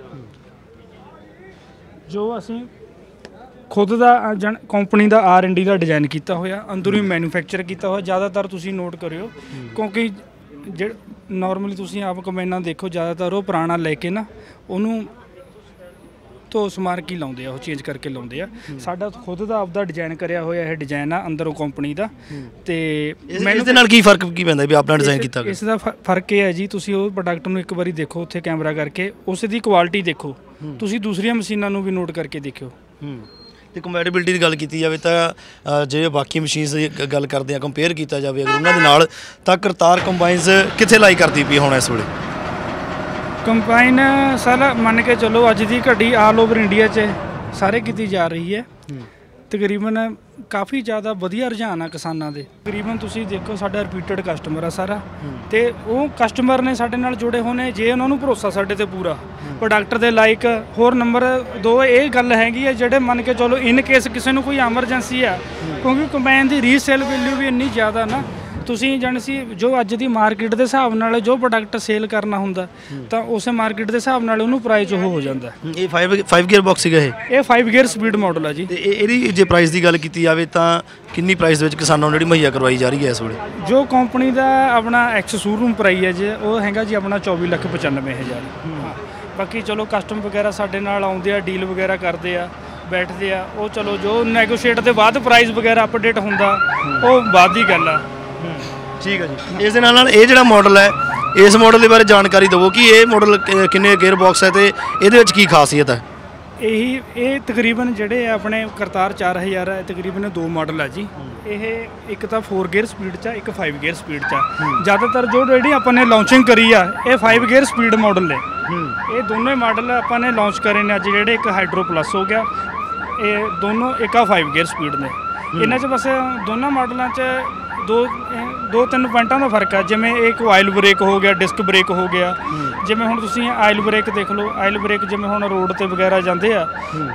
ਜੋ ਅਸੀਂ ਖੁਦ ਦਾ ਜਨ ਕੰਪਨੀ ਦਾ ਆਰ ਐਨ ਡੀ ਦਾ ਡਿਜ਼ਾਈਨ ਕੀਤਾ ਹੋਇਆ, ਅੰਦਰੋਂ ਹੀ ਮੈਨੂਫੈਕਚਰ ਕੀਤਾ ਹੋਇਆ। ਜ਼ਿਆਦਾਤਰ ਤੁਸੀਂ ਨੋਟ ਕਰਿਓ ਕਿਉਂਕਿ ਜਿਹੜੇ ਨੋਰਮਲੀ ਤੁਸੀਂ ਆਪ ਕੰਬਾਈਨਾਂ ਦੇਖੋ, ਜ਼ਿਆਦਾਤਰ ਉਹ ਪੁਰਾਣਾ ਲੈ ਕੇ ਨਾ ਉਹਨੂੰ ਧੋ ਸਮਾਰ ਕੇ ਲਾਉਂਦੇ ਆ, ਉਹ ਚੇਂਜ ਕਰਕੇ ਲਾਉਂਦੇ ਆ। ਸਾਡਾ ਖੁਦ ਦਾ ਆਪਦਾ ਡਿਜ਼ਾਈਨ ਕਰਿਆ ਹੋਇਆ ਇਹ ਡਿਜ਼ਾਈਨ ਆ ਅੰਦਰੋਂ ਕੰਪਨੀ ਦਾ। ਅਤੇ ਇਸ ਦੇ ਨਾਲ ਕੀ ਫਰਕ ਕੀ ਪੈਂਦਾ ਵੀ ਆਪਣਾ ਡਿਜ਼ਾਈਨ ਕੀਤਾ? ਇਸ ਦਾ ਫਰਕ ਇਹ ਹੈ ਜੀ, ਤੁਸੀਂ ਉਹ ਪ੍ਰੋਡਕਟ ਨੂੰ ਇੱਕ ਵਾਰੀ ਦੇਖੋ ਉੱਥੇ ਕੈਮਰਾ ਕਰਕੇ, ਉਸ ਦੀ ਕੁਆਲਿਟੀ ਦੇਖੋ, ਤੁਸੀਂ ਦੂਸਰੀਆਂ ਮਸ਼ੀਨਾਂ ਨੂੰ ਵੀ ਨੋਟ ਕਰਕੇ ਦੇਖਿਓ। ਅਤੇ ਕੰਪੈਟੀਬਿਲਿਟੀ ਦੀ ਗੱਲ ਕੀਤੀ ਜਾਵੇ ਤਾਂ ਜੇ ਬਾਕੀ ਮਸ਼ੀਨਸ ਦੀ ਗੱਲ ਕਰਦੇ ਆ, ਕੰਪੇਅਰ ਕੀਤਾ ਜਾਵੇ ਅਗਰ ਉਹਨਾਂ ਦੇ ਨਾਲ, ਤਾਂ ਕਰਤਾਰ ਕੰਬਾਈਨਸ ਕਿੱਥੇ ਲਾਈ ਕਰਦੀ ਪਈ ਹੁਣ ਇਸ ਵੇਲੇ? ਕੰਬਾਈਨ ਸਰ ਮੰਨ ਕੇ ਚਲੋ ਅੱਜ ਦੀ ਘੜੀ ਆਲ ਓਵਰ ਇੰਡੀਆ 'ਚ ਸਾਰੇ ਕੀਤੀ ਜਾ ਰਹੀ ਹੈ। ਤਕਰੀਬਨ ਕਾफ़ੀ ਜ਼ਿਆਦਾ ਵਧੀਆ ਰੁਝਾਨ ਆ ਕਿਸਾਨਾਂ ਦੇ। ਤਕਰੀਬਨ ਤੁਸੀਂ ਦੇਖੋ ਸਾਡਾ ਰਿਪੀਟਡ ਕਸਟਮਰ ਆ ਸਾਰਾ, ਅਤੇ ਉਹ ਕਸਟਮਰ ਨੇ ਸਾਡੇ ਨਾਲ ਜੁੜੇ ਹੋਏ ਨੇ ਜੇ ਉਹਨਾਂ ਨੂੰ ਭਰੋਸਾ ਸਾਡੇ 'ਤੇ ਪੂਰਾ ਪ੍ਰੋਡਕਟ ਦੇ ਲਾਇਕ। ਹੋਰ ਨੰਬਰ ਦੋ ਇਹ ਗੱਲ ਹੈਗੀ ਹੈ, ਜਿਹੜੇ ਮੰਨ ਕੇ ਚਲੋ ਇਨ ਕੇਸ ਕਿਸੇ ਨੂੰ ਕੋਈ ਐਮਰਜੈਂਸੀ ਆ, ਕਿਉਂਕਿ ਕੰਬਾਈਨ ਦੀ ਰੀਸੇਲ ਵੈਲਿਊ ਵੀ ਇੰਨੀ ਜ਼ਿਆਦਾ ਨਾ, ਤੁਸੀਂ ਜਾਣੀ ਸੀ ਜੋ ਅੱਜ ਦੀ ਮਾਰਕੀਟ ਦੇ ਹਿਸਾਬ ਨਾਲ ਜੋ ਪ੍ਰੋਡਕਟ ਸੇਲ ਕਰਨਾ ਹੁੰਦਾ ਤਾਂ ਉਸੇ ਮਾਰਕੀਟ ਦੇ ਹਿਸਾਬ ਨਾਲ ਉਹਨੂੰ ਪ੍ਰਾਈਸ ਉਹ ਹੋ ਜਾਂਦਾ। ਇਹ ਫਾਈਵ ਫਾਈਵ ਗੇਅਰ ਬਾਕਸ ਸੀਗਾ ਇਹ ਇਹ ਫਾਈਵ ਗੇਅਰ ਸਪੀਡ ਮਾਡਲ ਆ ਜੀ। ਅਤੇ ਇਹਦੀ ਜੇ ਪ੍ਰਾਈਸ ਦੀ ਗੱਲ ਕੀਤੀ ਜਾਵੇ ਤਾਂ ਕਿੰਨੀ ਪ੍ਰਾਈਸ ਦੇ ਵਿੱਚ ਕਿਸਾਨਾਂ ਨੂੰ ਜਿਹੜੀ ਮੁਹੱਈਆ ਕਰਵਾਈ ਜਾ ਰਹੀ ਹੈ ਇਸ ਵੇਲੇ? ਜੋ ਕੰਪਨੀ ਦਾ ਆਪਣਾ ਐਕਸ ਸ਼ੋਰੂਮ ਪ੍ਰਾਈਸ ਹੈ ਜੀ, ਉਹ ਹੈਗਾ ਜੀ ਆਪਣਾ ਚੌਵੀ ਲੱਖ ਪਚਾਨਵੇਂ ਹਜ਼ਾਰ। ਬਾਕੀ ਚਲੋ ਕਸਟਮ ਵਗੈਰਾ ਸਾਡੇ ਨਾਲ ਆਉਂਦੇ ਆ, ਡੀਲ ਵਗੈਰਾ ਕਰਦੇ ਆ, ਬੈਠਦੇ ਆ, ਉਹ ਚਲੋ ਜੋ ਨੈਗੋਸ਼ੀਏਟ ਦੇ ਬਾਅਦ ਪ੍ਰਾਈਸ ਵਗੈਰਾ ਅਪਡੇਟ ਹੁੰਦਾ ਉਹ ਬਾਅਦ ਦੀ ਗੱਲ ਆ। ਠੀਕ ਹੈ ਜੀ। ਇਸ ਦੇ ਨਾਲ ਨਾਲ ਇਹ ਜਿਹੜਾ ਮਾਡਲ ਹੈ, ਇਸ ਮਾਡਲ ਦੇ ਬਾਰੇ ਜਾਣਕਾਰੀ ਦਿਓ ਕਿ ਇਹ ਮਾਡਲ ਕਿੰਨੇ ਗੇਅਰ ਬਾਕਸ ਹੈ ਅਤੇ ਇਹਦੇ ਵਿੱਚ ਕੀ ਖਾਸੀਅਤ ਹੈ? ਇਹੀ ਇਹ ਤਕਰੀਬਨ ਜਿਹੜੇ ਆ ਆਪਣੇ ਕਰਤਾਰ ਚਾਰ ਹਜ਼ਾਰ ਹੈ, ਤਕਰੀਬਨ ਦੋ ਮਾਡਲ ਹੈ ਜੀ। ਇਹ ਇੱਕ ਤਾਂ ਫੋਰ ਗੇਅਰ ਸਪੀਡ 'ਚ ਆ, ਇੱਕ ਫਾਈਵ ਗੇਅਰ ਸਪੀਡ 'ਚ ਆ। ਜ਼ਿਆਦਾਤਰ ਜੋ ਜਿਹੜੀ ਆਪਾਂ ਨੇ ਲਾਂਚਿੰਗ ਕਰੀ ਆ ਇਹ ਫਾਈਵ ਗੇਅਰ ਸਪੀਡ ਮਾਡਲ ਨੇ। ਇਹ ਦੋਨੋਂ ਮਾਡਲ ਆਪਾਂ ਨੇ ਲਾਂਚ ਕਰੇ ਨੇ ਅੱਜ, ਜਿਹੜੇ ਇੱਕ ਹਾਈਡਰੋ ਪਲੱਸ ਹੋ ਗਿਆ, ਇਹ ਦੋਨੋਂ ਇੱਕ ਆ ਫਾਈਵ ਗੇਅਰ ਸਪੀਡ ਨੇ। ਇਹਨਾਂ 'ਚ ਬਸ ਦੋਨਾਂ ਮਾਡਲਾਂ 'ਚ ਦੋ ਦੋ ਤਿੰਨ ਪੁਆਇੰਟਾਂ ਦਾ ਫਰਕ ਆ। ਜਿਵੇਂ ਇੱਕ ਆਇਲ ਬ੍ਰੇਕ ਹੋ ਗਿਆ, ਡਿਸਕ ਬ੍ਰੇਕ ਹੋ ਗਿਆ। ਜਿਵੇਂ ਹੁਣ ਤੁਸੀਂ ਆਇਲ ਬ੍ਰੇਕ ਦੇਖ ਲਓ, ਆਇਲ ਬ੍ਰੇਕ ਜਿਵੇਂ ਹੁਣ ਰੋਡ ਤੇ ਵਗੈਰਾ ਜਾਂਦੇ ਆ,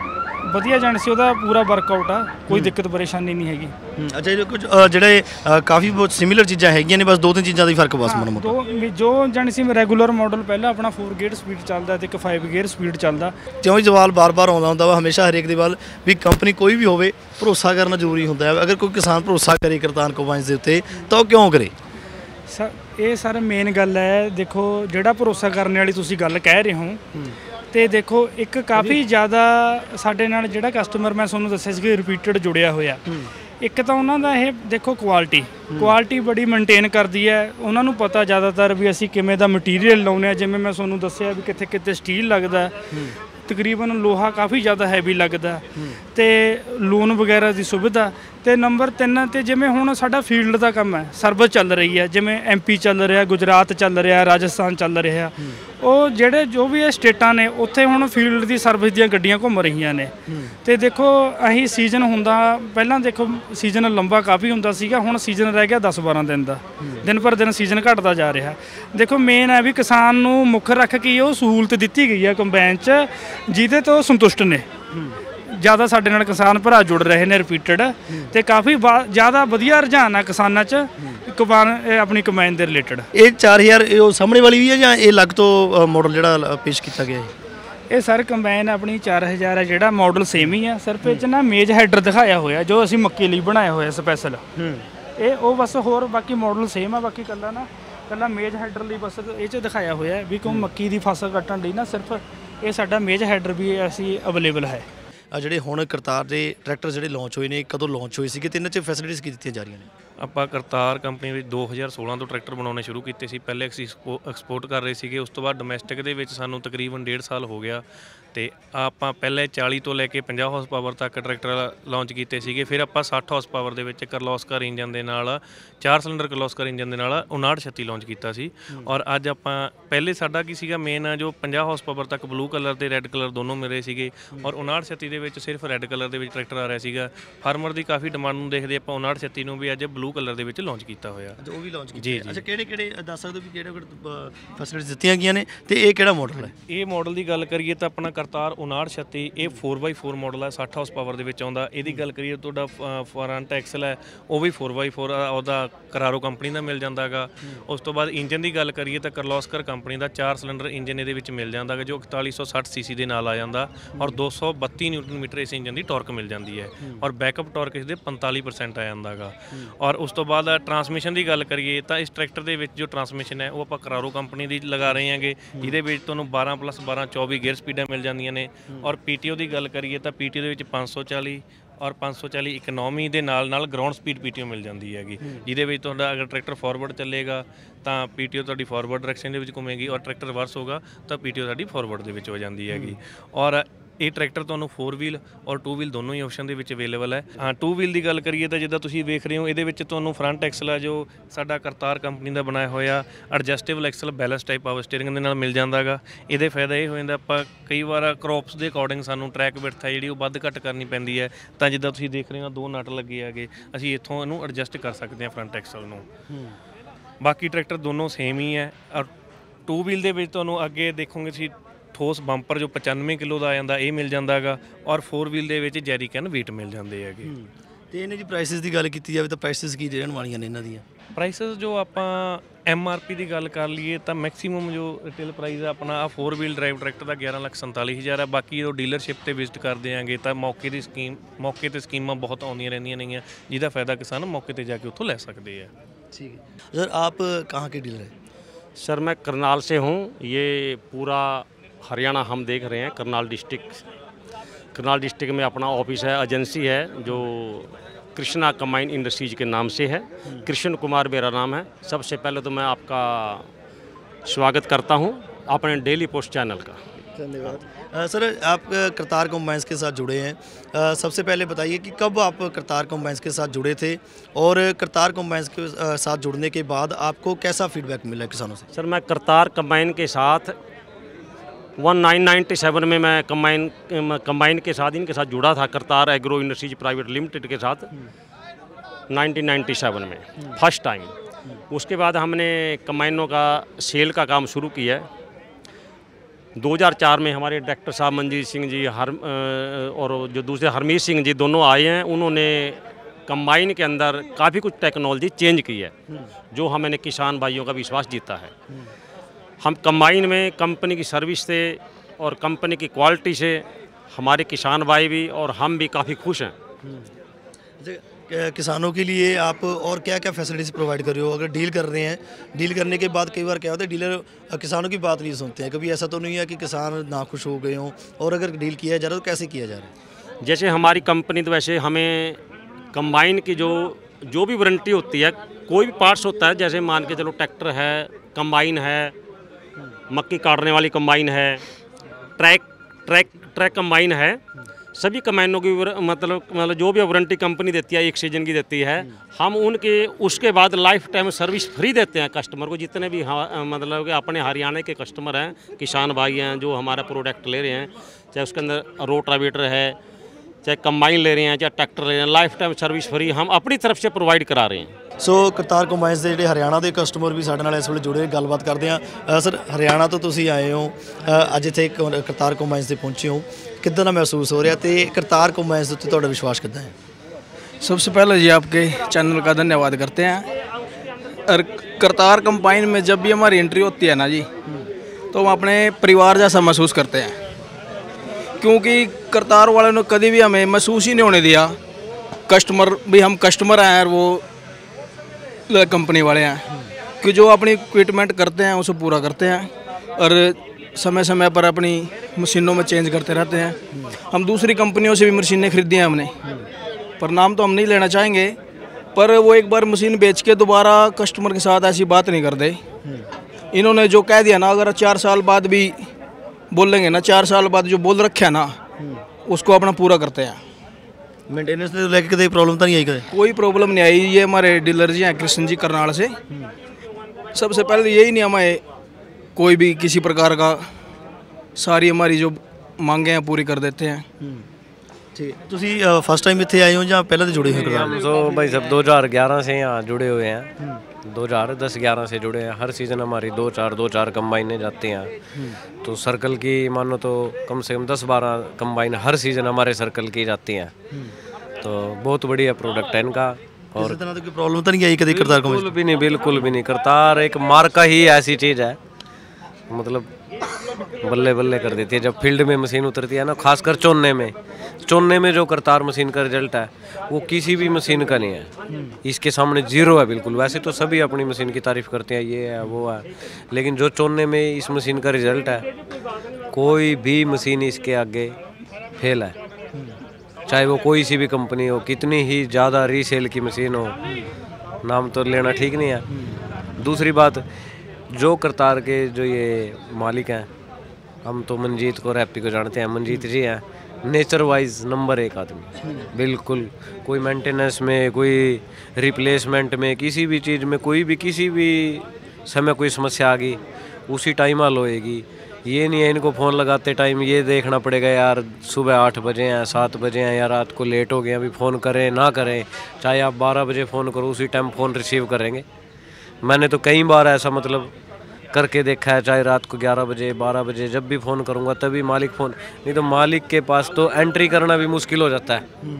ਵਧੀਆ ਜਾਣ ਸੀ ਉਹਦਾ ਪੂਰਾ ਵਰਕਆਊਟ ਆ, ਕੋਈ ਦਿੱਕਤ ਪਰੇਸ਼ਾਨੀ ਨਹੀਂ ਹੈਗੀ। ਅੱਛਾ, ਇਹ ਕੁਝ ਅ, ਜਿਹੜੇ ਅ, ਕਾਫੀ ਬਹੁਤ ਸਿਮਿਲਰ ਚੀਜ਼ਾਂ ਹੈਗੀਆਂ ਨੇ, ਬਸ ਦੋ ਤਿੰਨ ਚੀਜ਼ਾਂ ਦਾ ਹੀ ਫਰਕ ਬਸ ਮਨ ਮੋਟਾ। ਦੋ ਵੀ ਜੋ ਜਾਣੀ ਸੀ ਰੈਗੂਲਰ ਮਾਡਲ ਪਹਿਲਾਂ ਆਪਣਾ ਫੋਰ ਗੇਅਰ ਸਪੀਡ ਚੱਲਦਾ ਤੇ ਇੱਕ ਫਾਈਵ ਗੇਅਰ ਸਪੀਡ ਚੱਲਦਾ। ਕਿਉਂ ਹੀ ਸਵਾਲ ਬਾਰ-ਬਾਰ ਆਉਂਦਾ ਹੁੰਦਾ ਵਾ ਹਮੇਸ਼ਾ ਹਰੇਕ ਦੇ ਵੱਲ ਵੀ ਕੰਪਨੀ ਕੋਈ ਵੀ ਹੋਵੇ ਭਰੋਸਾ ਕਰਨਾ ਜ਼ਰੂਰੀ ਹੁੰਦਾ ਹੈ। ਅਗਰ ਕੋਈ ਕਿਸਾਨ ਭਰੋਸਾ ਕਰੇ ਕਰਤਾਰ ਕੰਬਾਈਨਸ ਦੇ ਉੱਤੇ ਤਾਂ ਉਹ ਕਿਉਂ ਕਰੇ? ਸਰ ਇਹ ਸਰ ਮੇਨ ਗੱਲ ਹੈ, ਦੇਖੋ ਜਿਹੜਾ ਭਰੋਸਾ ਕਰਨ ਵਾਲੀ ਤੁਸੀਂ ਗੱਲ ਕਹਿ ਰਹੇ ਹੋ, ਤੇ ਦੇਖੋ ਇੱਕ ਕਾਫੀ ਜ਼ਿਆਦਾ ਸਾਡੇ ਨਾਲ ਜਿਹੜਾ ਕਸਟਮਰ ਮੈਂ ਤੁਹਾਨੂੰ ਦੱਸਿਆ ਸੀ ਕਿ ਰਿਪੀਟਡ ਜੁੜਿਆ ਹੋਇਆ। ਇੱਕ ਤਾਂ ਉਹਨਾਂ ਦਾ ਇਹ ਦੇਖੋ ਕੁਆਲਿਟੀ ਕੁਆਲਿਟੀ ਬੜੀ ਮੇਨਟੇਨ ਕਰਦੀ ਹੈ। ਉਹਨਾਂ ਨੂੰ ਪਤਾ ਜ਼ਿਆਦਾਤਰ ਵੀ ਅਸੀਂ ਕਿਵੇਂ ਦਾ ਮਟੀਰੀਅਲ ਲਾਉਂਦੇ ਹਾਂ। ਜਿਵੇਂ ਮੈਂ ਤੁਹਾਨੂੰ ਦੱਸਿਆ ਵੀ ਕਿੱਥੇ ਕਿੱਥੇ ਸਟੀਲ ਲੱਗਦਾ, ਤਕਰੀਬਨ ਲੋਹਾ ਕਾਫੀ ਜ਼ਿਆਦਾ ਹੈਵੀ ਲੱਗਦਾ, ਤੇ ਲੋਨ ਵਗੈਰਾ ਦੀ ਸੁਵਿਧਾ। ਤੇ ਨੰਬਰ ਤਿੰਨ ਤੇ ਜਿਵੇਂ ਹੁਣ ਸਾਡਾ ਫੀਲਡ ਦਾ ਕੰਮ ਹੈ, ਸਰਵਿਸ ਚੱਲ ਰਹੀ ਹੈ, ਜਿਵੇਂ ਐਮ ਪੀ ਚੱਲ ਰਿਹਾ, ਗੁਜਰਾਤ ਚੱਲ ਰਿਹਾ, ਰਾਜਸਥਾਨ ਚੱਲ ਰਿਹਾ, ਉਹ ਜਿਹੜੇ ਜੋ ਵੀ ਇਹ ਸਟੇਟਾਂ ਨੇ ਉੱਥੇ ਹੁਣ ਫੀਲਡ ਦੀ ਸਰਵਿਸ ਦੀਆਂ ਗੱਡੀਆਂ ਘੁੰਮ ਰਹੀਆਂ ਨੇ। ਤੇ ਦੇਖੋ ਅਸੀਂ ਸੀਜ਼ਨ ਹੁੰਦਾ, ਪਹਿਲਾਂ ਦੇਖੋ ਸੀਜ਼ਨ ਲੰਬਾ ਕਾਫੀ ਹੁੰਦਾ ਸੀਗਾ, ਹੁਣ ਸੀਜ਼ਨ ਰਹਿ ਗਿਆ ਦਸ ਬਾਰਾਂ ਦਿਨ ਦਾ, ਦਿਨ ਪਰ ਦਿਨ ਸੀਜ਼ਨ ਘਟਦਾ ਜਾ ਰਿਹਾ। ਦੇਖੋ ਮੇਨ ਹੈ ਵੀ ਕਿਸਾਨ ਨੂੰ ਮੁੱਖ ਰੱਖ ਕੇ ਉਹ ਸਹੂਲਤ ਦਿੱਤੀ ਗਈ ਹੈ ਕੰਬਾਈਨ 'ਚ, ਜਿਹਦੇ ਤੋਂ ਸੰਤੁਸ਼ਟ ਨੇ। ਜ਼ਿਆਦਾ ਸਾਡੇ ਨਾਲ ਕਿਸਾਨ ਭਰਾ ਜੁੜ ਰਹੇ ਨੇ ਰਿਪੀਟਡ, ਤੇ ਕਾਫੀ ਜ਼ਿਆਦਾ ਵਧੀਆ ਰੁਝਾਨ ਆ ਕਿਸਾਨਾਂ 'ਚ ਕਬਾਨ ਆਪਣੀ ਕੰਬਾਈਨ ਦੇ ਰਿਲੇਟਡ। ਇਹ ਚਾਰ ਹਜ਼ਾਰ ਇਹ ਉਹ ਸਾਹਮਣੇ ਵਾਲੀ ਵੀ ਹੈ ਜਾਂ ਇਹ ਅਲੱਗ ਤੋਂ ਮਾਡਲ ਜਿਹੜਾ ਪੇਸ਼ ਕੀਤਾ ਗਿਆ ਹੈ? ਇਹ ਸਰ ਕੰਬਾਈਨ ਆਪਣੀ ਚਾਰ ਹਜ਼ਾਰ ਹੈ, ਜਿਹੜਾ ਮਾਡਲ ਸੇਮ ਹੀ ਆ, ਸਿਰਫ ਇਹ 'ਚ ਨਾ ਮੇਜ ਹੈਡਰ ਦਿਖਾਇਆ ਹੋਇਆ ਜੋ ਅਸੀਂ ਮੱਕੀ ਲਈ ਬਣਾਇਆ ਹੋਇਆ ਸਪੈਸ਼ਲ। ਇਹ ਉਹ ਬਸ ਹੋਰ ਬਾਕੀ ਮਾਡਲ ਸੇਮ ਆ, ਬਾਕੀ ਕੱਲਾ ਨਾ ਕੱਲਾ ਮੇਜ ਹੈਡਰ ਲਈ ਬਸ ਇਹ 'ਚ ਦਿਖਾਇਆ ਹੋਇਆ ਵੀ ਕਿਉਂ ਮੱਕੀ ਦੀ ਫਸਲ ਕੱਟਣ ਲਈ ਨਾ ਸਿਰਫ ਇਹ ਸਾਡਾ ਮੇਜ ਹੈਡਰ ਵੀ ਅਸੀਂ ਅਵੇਲੇਬਲ ਹੈ। ਜਿਹੜੇ ਹੁਣ ਕਰਤਾਰ ਦੇ ਟਰੈਕਟਰ ਜਿਹੜੇ ਲਾਂਚ ਹੋਏ ਨੇ, ਕਦੋਂ ਲਾਂਚ ਹੋਏ ਸੀਗੇ ਤੇ ਇਹਨਾਂ 'ਚ ਫੈਸਿਲਿਟੀਜ਼ ਕੀ ਦਿੱਤੀਆਂ ਜਾ ਰਹੀਆਂ ਨੇ? ਆਪਾਂ ਕਰਤਾਰ ਕੰਪਨੀ ਵਿੱਚ ਦੋ ਹਜ਼ਾਰ ਸੋਲਾਂ ਤੋਂ ਟਰੈਕਟਰ ਬਣਾਉਣੇ ਸ਼ੁਰੂ ਕੀਤੇ ਸੀ। ਪਹਿਲੇ ਅਸੀਂ ਐਕਸਪੋਰਟ ਕਰ ਰਹੇ ਸੀਗੇ, ਉਸ ਤੋਂ ਬਾਅਦ ਡੋਮੈਸਟਿਕ ਦੇ ਵਿੱਚ ਸਾਨੂੰ ਤਕਰੀਬਨ ਡੇਢ ਸਾਲ ਹੋ ਗਿਆ, ਤੇ ਆਪਾਂ ਪਹਿਲੇ ਚਾਲੀ ਤੋਂ ਲੈ ਕੇ ਪੰਜਾਹ ਹਾਰਸ ਪਾਵਰ ਤੱਕ ਟਰੈਕਟਰ ਲਾਂਚ ਕੀਤੇ ਸੀਗੇ। ਫਿਰ ਆਪਾਂ ਸੱਠ ਹਾਰਸ ਪਾਵਰ ਦੇ ਵਿੱਚ ਕਰਲੋਸਕਰ ਇੰਜਨ ਦੇ ਨਾਲ, ਚਾਰ ਸਿਲੰਡਰ ਕਰਲੋਸਕਰ ਇੰਜਨ ਦੇ ਨਾਲ ਉਨਾਹਠ ਛੱਤੀ ਲਾਂਚ ਕੀਤਾ ਸੀ। ਔਰ ਅੱਜ ਆਪਾਂ ਪਹਿਲੇ ਸਾਡਾ ਕੀ ਸੀਗਾ ਮੇਨ ਜੋ ਪੰਜਾਹ ਹਾਰਸ ਪਾਵਰ ਤੱਕ ਬਲੂ ਕਲਰ ਤੇ ਰੈੱਡ ਕਲਰ ਦੋਨੋਂ ਮਿਲ ਰਹੇ ਸੀਗੇ, ਔਰ ਉਨਾਹਠ ਛੱਤੀ ਦੇ ਵਿੱਚ ਸਿਰਫ ਰੈੱਡ ਕਲਰ ਦੇ ਵਿੱਚ ਟਰੈਕਟਰ ਆ ਰਿਹਾ ਸੀਗਾ। ਫਾਰਮਰ ਦੀ ਕਾਫੀ ਡਿਮਾਂਡ ਨੂੰ ਦੇਖਦੇ ਆਪਾਂ ਉਨਾਹਠ ਛੱਤੀ ਨੂੰ ਵੀ ਅੱਜ ਬਲੂ ਕਲਰ ਦੇ ਵਿੱਚ ਲਾਂਚ ਕੀਤਾ ਹੋਇਆ। ਉਹ ਵੀ ਲਾਂਚ ਕੀਤਾ ਜੀ। ਅੱਛਾ, ਕਿਹੜੇ ਕਿਹੜੇ ਦੱਸ ਸਕਦੇ ਹੋ ਵੀ ਕਿਹੜੇ ਕਿਹੜੇ ਫੈਸਿਲਿਟੀਜ਼ ਦਿੱਤੀਆਂ ਗਈਆਂ ਨੇ ਤੇ ਇਹ ਕਿਹੜਾ ਮਾਡਲ ਹੈ? ਇਹ ਮਾਡਲ ਦੀ ਗੱਲ ਕਰੀਏ ਤਾਂ ਆਪਣਾ ਕਰਤਾਰ ਉਨਾਹਠ ਛੱਤੀ ਇਹ ਫੋਰ ਬਾਈ ਫੋਰ ਮਾਡਲ ਹੈ, ਸੱਠ ਹਾਰਸ ਪਾਵਰ ਦੇ ਵਿੱਚ ਆਉਂਦਾ। ਇਹਦੀ ਗੱਲ ਕਰੀਏ ਤੁਹਾਡਾ ਫਰੰਟ ਐਕਸਲ ਹੈ ਉਹ ਵੀ ਫੋਰ ਬਾਈ ਫੋਰ ਉਹਦਾ ਕਰਾਰੋ ਕੰਪਨੀ ਦਾ ਮਿਲ ਜਾਂਦਾ ਹੈਗਾ। ਉਸ ਤੋਂ ਬਾਅਦ ਇੰਜਨ ਦੀ ਗੱਲ ਕਰੀਏ ਤਾਂ ਕਰਲੋਸਕਰ ਕੰਪਨੀ ਦਾ ਚਾਰ ਸਿਲੰਡਰ ਇੰਜਨ ਇਹਦੇ ਵਿੱਚ ਮਿਲ ਜਾਂਦਾ ਹੈਗਾ, ਜੋ ਇਕਤਾਲੀ ਸੌ ਸੱਠ ਸੀਸੀ ਦੇ ਨਾਲ ਆ ਜਾਂਦਾ, ਔਰ ਦੋ ਸੌ ਬੱਤੀ ਨਿਊਟਨ ਮੀਟਰ ਇਸ ਇੰਜਨ ਦੀ ਟਾਰਕ ਮਿਲ ਜਾਂਦੀ ਹੈ, ਔਰ ਬੈਕਅਪ ਟਾਰਕ ਇਸ ਦੇ ਪੰਤਾਲੀ ਪਰਸੈਂਟ ਆ ਜਾਂਦਾ ਹੈਗਾ। ਔਰ ਉਸ ਤੋਂ ਬਾਅਦ ਟਰਾਂਸਮਿਸ਼ਨ ਦੀ ਗੱਲ ਕਰੀਏ ਤਾਂ ਇਸ ਟਰੈਕਟਰ ਦੇ ਵਿੱਚ ਜੋ ਟਰਾਂਸਮਿਸ਼ਨ ਹੈ ਉਹ ਆਪਾਂ ਕਰਾਰੋ ਕੰਪਨੀ ਦੀ ਲਗਾ ਰਹੇ ਹਾਂਗੇ, ਜਿਹਦੇ ਵਿੱਚ ਤੁਹਾਨੂੰ ਬਾਰਾਂ ਪਲੱਸ ਬਾਰਾਂ ਚੌਵੀ ਗੇਅਰ ਸਪੀਡਾਂ ਮਿਲ ਜਾਂਦੀਆਂ ਨੇ। ਔਰ ਪੀਟੀਓ ਦੀ ਗੱਲ ਕਰੀਏ ਤਾਂ ਪੀਟੀਓ ਦੇ ਵਿੱਚ ਪੰਜ ਸੌ ਚਾਲੀ ਔਰ ਪੰਜ ਸੌ ਚਾਲੀ ਇਕਨੋਮੀ ਦੇ ਨਾਲ ਨਾਲ ਗਰਾਊਂਡ ਸਪੀਡ ਪੀਟੀਓ ਮਿਲ ਜਾਂਦੀ ਹੈਗੀ, ਜਿਹਦੇ ਵਿੱਚ ਤੁਹਾਡਾ ਅਗਰ ਟਰੈਕਟਰ ਫਾਰਵਰਡ ਚੱਲੇਗਾ ਤਾਂ ਪੀਟੀਓ ਤੁਹਾਡੀ ਫਾਰਵਰਡ ਡਾਇਰੈਕਸ਼ਨ ਦੇ ਵਿੱਚ ਘੁੰਮੇਗੀ, ਔਰ ਟਰੈਕਟਰ ਰਿਵਰਸ ਹੋਗਾ ਤਾਂ ਪੀਟੀਓ ਸਾਡੀ ਫਾਰਵਰਡ ਦੇ ਵਿੱਚ ਹੋ ਜਾਂਦੀ ਹੈਗੀ। ਔਰ ਇਹ ਟਰੈਕਟਰ ਤੁਹਾਨੂੰ ਫੋਰ ਵੀਲ ਔਰ ਟੂ ਵੀਲ ਦੋਨੋਂ ਹੀ ਆਪਸ਼ਨ ਦੇ ਵਿੱਚ ਅਵੇਲੇਬਲ ਹੈ। ਹਾਂ, ਟੂ ਵੀਲ ਦੀ ਗੱਲ ਕਰੀਏ ਤਾਂ ਜਿੱਦਾਂ ਤੁਸੀਂ ਵੇਖ ਰਹੇ ਹੋ ਇਹਦੇ ਵਿੱਚ ਤੁਹਾਨੂੰ ਫਰੰਟ ਐਕਸਲ ਆ ਜੋ ਸਾਡਾ ਕਰਤਾਰ ਕੰਪਨੀ ਦਾ ਬਣਾਇਆ ਹੋਇਆ, adjustable axle balance type power steering ਦੇ ਨਾਲ ਮਿਲ ਜਾਂਦਾ ਹੈਗਾ। ਇਹਦੇ ਫਾਇਦਾ ਇਹ ਹੋ ਜਾਂਦਾ ਆਪਾਂ ਕਈ ਵਾਰ ਕ੍ਰੋਪਸ ਦੇ ਅਕੋਰਡਿੰਗ ਸਾਨੂੰ ਟਰੈਕ ਵਿਡਥ ਹੈ ਜਿਹੜੀ ਉਹ ਵੱਧ ਘੱਟ ਕਰਨੀ ਪੈਂਦੀ ਹੈ, ਤਾਂ ਜਿੱਦਾਂ ਤੁਸੀਂ ਦੇਖ ਰਹੇ ਹੋ ਦੋ ਨਟ ਲੱਗੇ ਹੈਗੇ, ਅਸੀਂ ਇੱਥੋਂ ਇਹਨੂੰ ਐਡਜਸਟ ਕਰ ਸਕਦੇ ਹਾਂ ਫਰੰਟ ਐਕਸਲ ਨੂੰ। ਬਾਕੀ ਟਰੈਕਟਰ ਦੋਨੋਂ ਸੇਮ ਹੀ ਹੈ। ਔਰ ਟੂ ਵੀਲ ਦੇ ਵਿੱਚ ਤੁਹਾਨੂੰ ਅੱਗੇ ਦੇਖੋਗੇ ਤੁਸੀਂ ਠੋਸ ਬੰਪਰ ਜੋ ਪਚਾਨਵੇਂ ਕਿਲੋ ਦਾ ਆ ਜਾਂਦਾ ਇਹ ਮਿਲ ਜਾਂਦਾ ਹੈਗਾ, ਔਰ ਫੋਰ ਵੀਲ ਦੇ ਵਿੱਚ ਜੈਰੀ ਕੈਨ weight ਮਿਲ ਜਾਂਦੇ ਹੈਗੇ। ਤੇ ਇਹਨਾਂ ਦੀ ਪ੍ਰਾਈਸਿਸ ਦੀ ਗੱਲ ਕੀਤੀ ਜਾਵੇ ਤਾਂ ਪ੍ਰਾਈਸਿਸ ਕੀ ਰਹਿਣ ਵਾਲੀਆਂ ਨੇ ਇਹਨਾਂ ਦੀਆਂ? ਪ੍ਰਾਈਸਿਸ ਜੋ ਆਪਾਂ ਐਮ ਆਰ ਪੀ ਦੀ ਗੱਲ ਕਰ ਲਈਏ ਤਾਂ ਮੈਕਸਿਮਮ ਜੋ ਰਿਟੇਲ ਪ੍ਰਾਈਸ ਹੈ ਆਪਣਾ ਆ ਫੋਰ ਵੀਲ ਡਰਾਈਵ ਟਰੈਕਟਰ ਦਾ ਗਿਆਰਾਂ ਲੱਖ ਸੰਤਾਲੀ ਹਜ਼ਾਰ ਹੈ। ਬਾਕੀ ਜਦੋਂ ਡੀਲਰਸ਼ਿਪ ਤੇ ਵਿਜ਼ਿਟ ਕਰਦੇ ਆਂਗੇ ਤਾਂ ਮੌਕੇ ਦੀ ਸਕੀਮ ਮੌਕੇ ਤੇ ਸਕੀਮਾਂ ਬਹੁਤ ਆਉਂਦੀਆਂ ਰਹਿੰਦੀਆਂ ਨੇਗੀਆਂ, ਜਿਹਦਾ ਫਾਇਦਾ किसान मौके पे जाके ਉੱਥੋਂ ਲੈ ਸਕਦੇ ਆ। ठीक है सर, आप कहाँ के डीलर हैं? सर मैं करनाल से हूँ, ये पूरा हरियाणा हम देख रहे हैं। करनाल डिस्ट्रिक्ट करनाल डिस्ट्रिक्ट में अपना ऑफिस है, एजेंसी है जो कृष्णा कंबाइन इंडस्ट्रीज के नाम से है। कृष्ण कुमार मेरा नाम है। सबसे पहले तो मैं आपका स्वागत करता हूँ अपने डेली पोस्ट चैनल का। धन्यवाद। अ, सर आप अ, करतार कंबाइंस के साथ जुड़े हैं, अ, सबसे पहले बताइए कि कब आप करतार कंबाइंस के साथ जुड़े थे और करतार कंबाइंस के अ, साथ जुड़ने के बाद आपको कैसा फीडबैक मिला किसानों से? सर मैं करतार कंबाइन के साथ उन्नीस सौ सत्तानवे में मैं कंबाइन कंबाइन के साथ इनके साथ जुड़ा था, Kartar agro industries private limited के साथ उन्नीस सौ सत्तानवे में फर्स्ट टाइम। उसके बाद हमने कंबाइनों का सेल का काम शुरू किया। दो हज़ार चार में हमारे डायरेक्टर साहब मंजीत सिंह जी हर और जो दूसरे हरमीत सिंह जी दोनों आए हैं, उन्होंने कंबाइन के अंदर काफ़ी कुछ टेक्नोलॉजी चेंज की है, जो हमें किसान भाइयों का विश्वास जीता है। हम कंबाइन में कंपनी की सर्विस से और कंपनी की क्वालिटी से हमारे किसान भाई भी और हम भी काफ़ी खुश हैं। अच्छा, किसानों के लिए आप और क्या क्या फैसिलिटीज़ प्रोवाइड कर रहे हो? अगर डील कर रहे हैं, डील करने के बाद कई बार क्या होता है डीलर किसानों की बात नहीं सुनते हैं, कभी ऐसा तो नहीं है कि किसान नाखुश हो गए हों, और अगर डील किया जा रहा है तो कैसे किया जा रहा है? जैसे हमारी कंपनी तो वैसे हमें कंबाइन की जो जो भी वारंटी होती है, कोई भी पार्ट्स होता है, जैसे मान के चलो ट्रैक्टर है, कंबाइन है, मक्की काटने वाली कंबाइन है, ट्रैक ट्रैक ट्रैक कंबाइन है, सभी कंबाइनों की मतलब मतलब जो भी वारंटी कंपनी देती है एक सीजन की देती है, हम उनके उसके बाद लाइफ टाइम सर्विस फ्री देते हैं कस्टमर को। जितने भी हाँ, मतलब कि अपने हरियाणा के कस्टमर हैं, किसान भाई हैं, जो हमारा प्रोडक्ट ले रहे हैं, चाहे उसके अंदर रोटावेटर है, चाहे कंबाइन ले रहे हैं, चाहे ट्रैक्टर ले रहे हैं, लाइफ टाइम सर्विस फ्री हम अपनी तरफ से प्रोवाइड करा रहे हैं। ਸੋ ਕਰਤਾਰ ਕੰਬਾਈਨਸ ਦੇ ਜਿਹੜੇ ਹਰਿਆਣਾ ਦੇ ਕਸਟਮਰ ਵੀ ਸਾਡੇ ਨਾਲ ਇਸ ਵੇਲੇ ਜੁੜੇ, ਗੱਲਬਾਤ ਕਰਦੇ ਆ। ਸਰ ਹਰਿਆਣਾ ਤੋਂ ਤੁਸੀਂ ਆਏ ਹੋ, ਅ, ਅੱਜ ਇੱਥੇ ਕ- ਕਰਤਾਰ ਕੰਬਾਈਨਸ ਤੇ ਪਹੁੰਚੇ ਹੋ, ਕਿੱਦਾਂ ਦਾ ਮਹਿਸੂਸ ਹੋ ਰਿਹਾ ਤੇ ਕਰਤਾਰ ਕੰਬਾਈਨਸ ਦੇ ਉੱਤੇ ਤੁਹਾਡਾ ਵਿਸ਼ਵਾਸ ਕਿੱਦਾਂ ਹੈ? सबसे पहले जी आपके चैनल का धन्यवाद करते हैं। और करतार कंबाइन में जब भी हमारी एंट्री होती है ना जी, तो हम अपने परिवार जैसा महसूस करते हैं, क्योंकि करतार वालों ने कभी भी हमें महसूस ही नहीं होने दिया। कस्टमर भी हम कस्टमर हैं और वो कंपनी वाले हैं, कि जो अपनी इक्विपमेंट करते हैं उसे पूरा करते हैं और समय समय पर अपनी मशीनों में चेंज करते रहते हैं। हम दूसरी कंपनियों से भी मशीनें खरीदी हैं हमने, पर नाम तो हम नहीं लेना चाहेंगे, पर वो एक बार मशीन बेच के दोबारा कस्टमर के साथ ऐसी बात नहीं करते। इन्होंने जो कह दिया ना, अगर चार साल बाद भी बोलेंगे ना, चार साल बाद जो बोल रखे ना उसको अपना पूरा करते हैं। मेंटेनेंस से लेकर कभी प्रॉब्लम तो नहीं आई? कभी कोई प्रॉब्लम नहीं आई। ये हमारे डीलर जी हैं कृष्ण जी करनाल से। सबसे पहले यही नहीं, हमें कोई भी किसी प्रकार का सारी हमारी जो मांगे हैं पूरी कर देते हैं। ठीक है। ਤੁਸੀਂ ਫਸਟ ਟਾਈਮ ਇੱਥੇ ਆਏ ਹੋ ਜਾਂ ਪਹਿਲਾਂ ਤੋਂ ਜੁੜੇ ਹੋਏ ਕਰਤਾਰ? हम तो भाई सब दो हज़ार ग्यारह से यहाँ जुड़े हुए हैं, दो हज़ार दस ग्यारह से जुड़े हैं। हर सीज़न हमारी दो चार दो चार कंबाइनें जाती हैं, तो सर्कल की मानो तो कम से कम दस बारह कंबाइन हर सीज़न हमारे सर्कल की जाती हैं, तो बहुत बढ़िया प्रोडक्ट है इनका। और ਕਿਸੇ ਤਰ੍ਹਾਂ ਦੀ ਕੋਈ ਪ੍ਰੋਬਲਮ ਤਾਂ ਨਹੀਂ ਆਈ ਕਦੇ ਕਰਤਾਰ ਕੰਬਾਈਨਸ? बिल्कुल भी नहीं, बिल्कुल भी नहीं। करतार एक मार्का ही ऐसी चीज़ है, मतलब बल्ले बल्ले कर देती है जब फील्ड में मशीन उतरती है ना, खासकर चोनने में। चोनने में जो करतार मशीन का रिजल्ट है वो किसी भी मशीन का नहीं है, इसके सामने जीरो है बिल्कुल। वैसे तो सभी अपनी मशीन की तारीफ़ करते हैं, ये है वो है, लेकिन जो चोनने में इस मशीन का रिजल्ट है, कोई भी मशीन इसके आगे फेल है, चाहे वो कोई सी भी कंपनी हो, कितनी ही ज़्यादा रीसेल की मशीन हो, नाम तो लेना ठीक नहीं है। दूसरी बात, जो करतार के जो ये मालिक हैं, हम तो मंजीत को रैप्पी को जानते हैं, मंजीत जी हैं नेचर वाइज नंबर एक आदमी, बिल्कुल कोई मेंटेनेंस में, कोई रिप्लेसमेंट में, किसी भी चीज़ में, कोई भी किसी भी समय कोई समस्या आ गई उसी टाइम हल होएगी। ये नहीं है इनको फ़ोन लगाते टाइम ये देखना पड़ेगा यार सुबह आठ बजे हैं, सात बजे हैं, या रात को लेट हो गए अभी फ़ोन करें ना करें, चाहे आप बारह बजे फ़ोन करो उसी टाइम फ़ोन रिसीव करेंगे। मैंने तो कई बार ऐसा मतलब करके देखा है, चाहे रात को ग्यारह बजे बारह बजे जब भी फ़ोन करूँगा तभी मालिक फ़ोन, नहीं तो मालिक के पास तो एंट्री करना भी मुश्किल हो जाता है,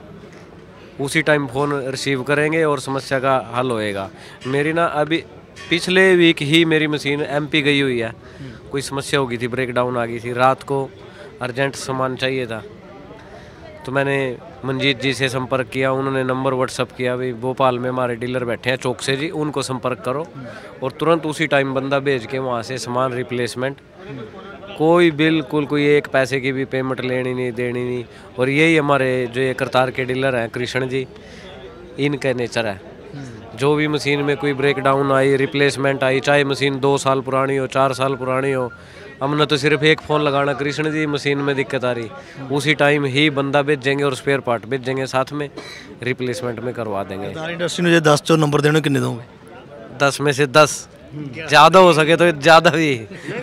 उसी टाइम फ़ोन रिसीव करेंगे और समस्या का हल होएगा। मेरी ना अभी पिछले वीक ही मेरी मशीन एमपी गई हुई है, कोई समस्या हो गई थी, ब्रेक डाउन आ गई थी, रात को अर्जेंट सामान चाहिए था, तो मैंने मंजीत जी से संपर्क किया, उन्होंने नंबर व्हाट्सअप किया, भाई भोपाल में हमारे डीलर बैठे हैं चौक से जी, उनको संपर्क करो, और तुरंत उसी टाइम बंदा भेज के वहाँ से सामान रिप्लेसमेंट, कोई बिल्कुल कोई एक पैसे की भी पेमेंट लेनी नहीं देनी नहीं। और यही हमारे जो ये करतार के डीलर हैं कृष्ण जी, इनका नेचर है, जो भी मशीन में कोई ब्रेक डाउन आई, रिप्लेसमेंट आई, चाहे मशीन दो साल पुरानी हो, चार साल पुरानी हो, हमने तो सिर्फ एक फ़ोन लगाना, कृष्ण जी मशीन में दिक्कत आ रही, उसी टाइम ही बंदा भेजेंगे और स्पेयर पार्ट भेजेंगे, साथ में रिप्लेसमेंट में करवा देंगे। ਕਰਤਾਰ ਇੰਡਸਟਰੀ ਨੂੰ ਜੇ ਦਸ ਚੋਂ ਨੰਬਰ ਦੇਣੇ ਕਿੰਨੇ ਦੋਗੇ? दस में से दस, ज़्यादा हो सके तो ज़्यादा भी।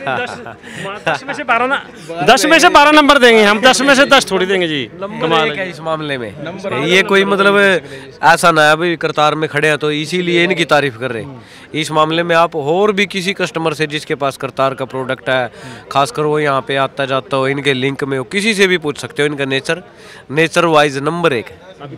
दस में से बारह ना दस में से बारह नंबर देंगे हम, दस में से दस थोड़ी देंगे जी। कमाल है इस मामले में, ये कोई मतलब ऐसा ना है भाई करतार में खड़े हैं तो इसीलिए इनकी तारीफ कर रहे। इस मामले में आप और भी किसी कस्टमर से जिसके पास करतार का प्रोडक्ट है, खासकर वो यहाँ पे आता जाता हो, इनके लिंक में हो, किसी से भी पूछ सकते हो। इनका नेचर नेचर वाइज नंबर एक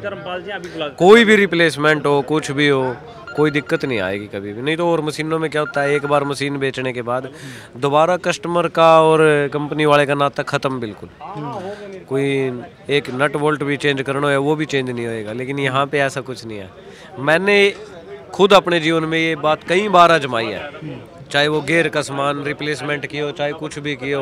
है। कोई भी रिप्लेसमेंट हो, कुछ भी हो, कोई दिक्कत नहीं आएगी कभी भी। नहीं तो और मशीनों में क्या होता है, एक बार मशीन बेचने के बाद दोबारा कस्टमर का और कंपनी वाले का नाता ख़त्म बिल्कुल। कोई एक नट बोल्ट भी चेंज करना है वो भी चेंज नहीं होएगा, लेकिन यहाँ पे ऐसा कुछ नहीं है। मैंने खुद अपने जीवन में ये बात कई बार आजमाई है, चाहे वो गेयर का सामान रिप्लेसमेंट की हो, चाहे कुछ भी की हो,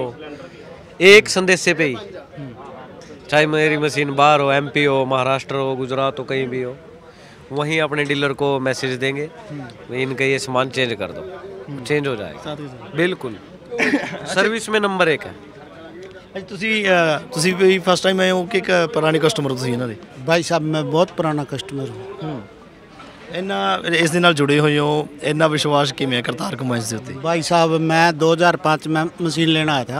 एक संदेशे पे ही, चाहे मेरी मशीन बाहर हो, एमपी हो, महाराष्ट्र हो, गुजरात हो, कहीं भी हो, वहीं अपने डीलर को मैसेज देंगे इनका ये सामान चेंज कर दो, चेंज हो जाएगा बिल्कुल। सर्विस में नंबर एक है। ਅੱਜ ਤੁਸੀਂ ਅ, ਤੁਸੀਂ ਵੀ ਫਸਟ ਟਾਈਮ ਆਏ ਹੋ ਕਿ ਇੱਕ ਪੁਰਾਣੇ ਕਸਟਮਰ ਤੁਸੀਂ ਇਹਨਾਂ ਦੇ? भाई साहब मैं बहुत पुराना कस्टमर हूँ। ਇੰਨਾ ਇਸ ਦੇ ਨਾਲ ਜੁੜੇ ਹੋਏ ਹੋ, ਇੰਨਾ ਵਿਸ਼ਵਾਸ ਕਿਵੇਂ ਹੈ ਕਰਤਾਰ ਕੰਬਾਈਨਸ ਦੇ ਉੱਤੇ? भाई साहब मैं दो हज़ार पाँच में मशीन लेना आया था,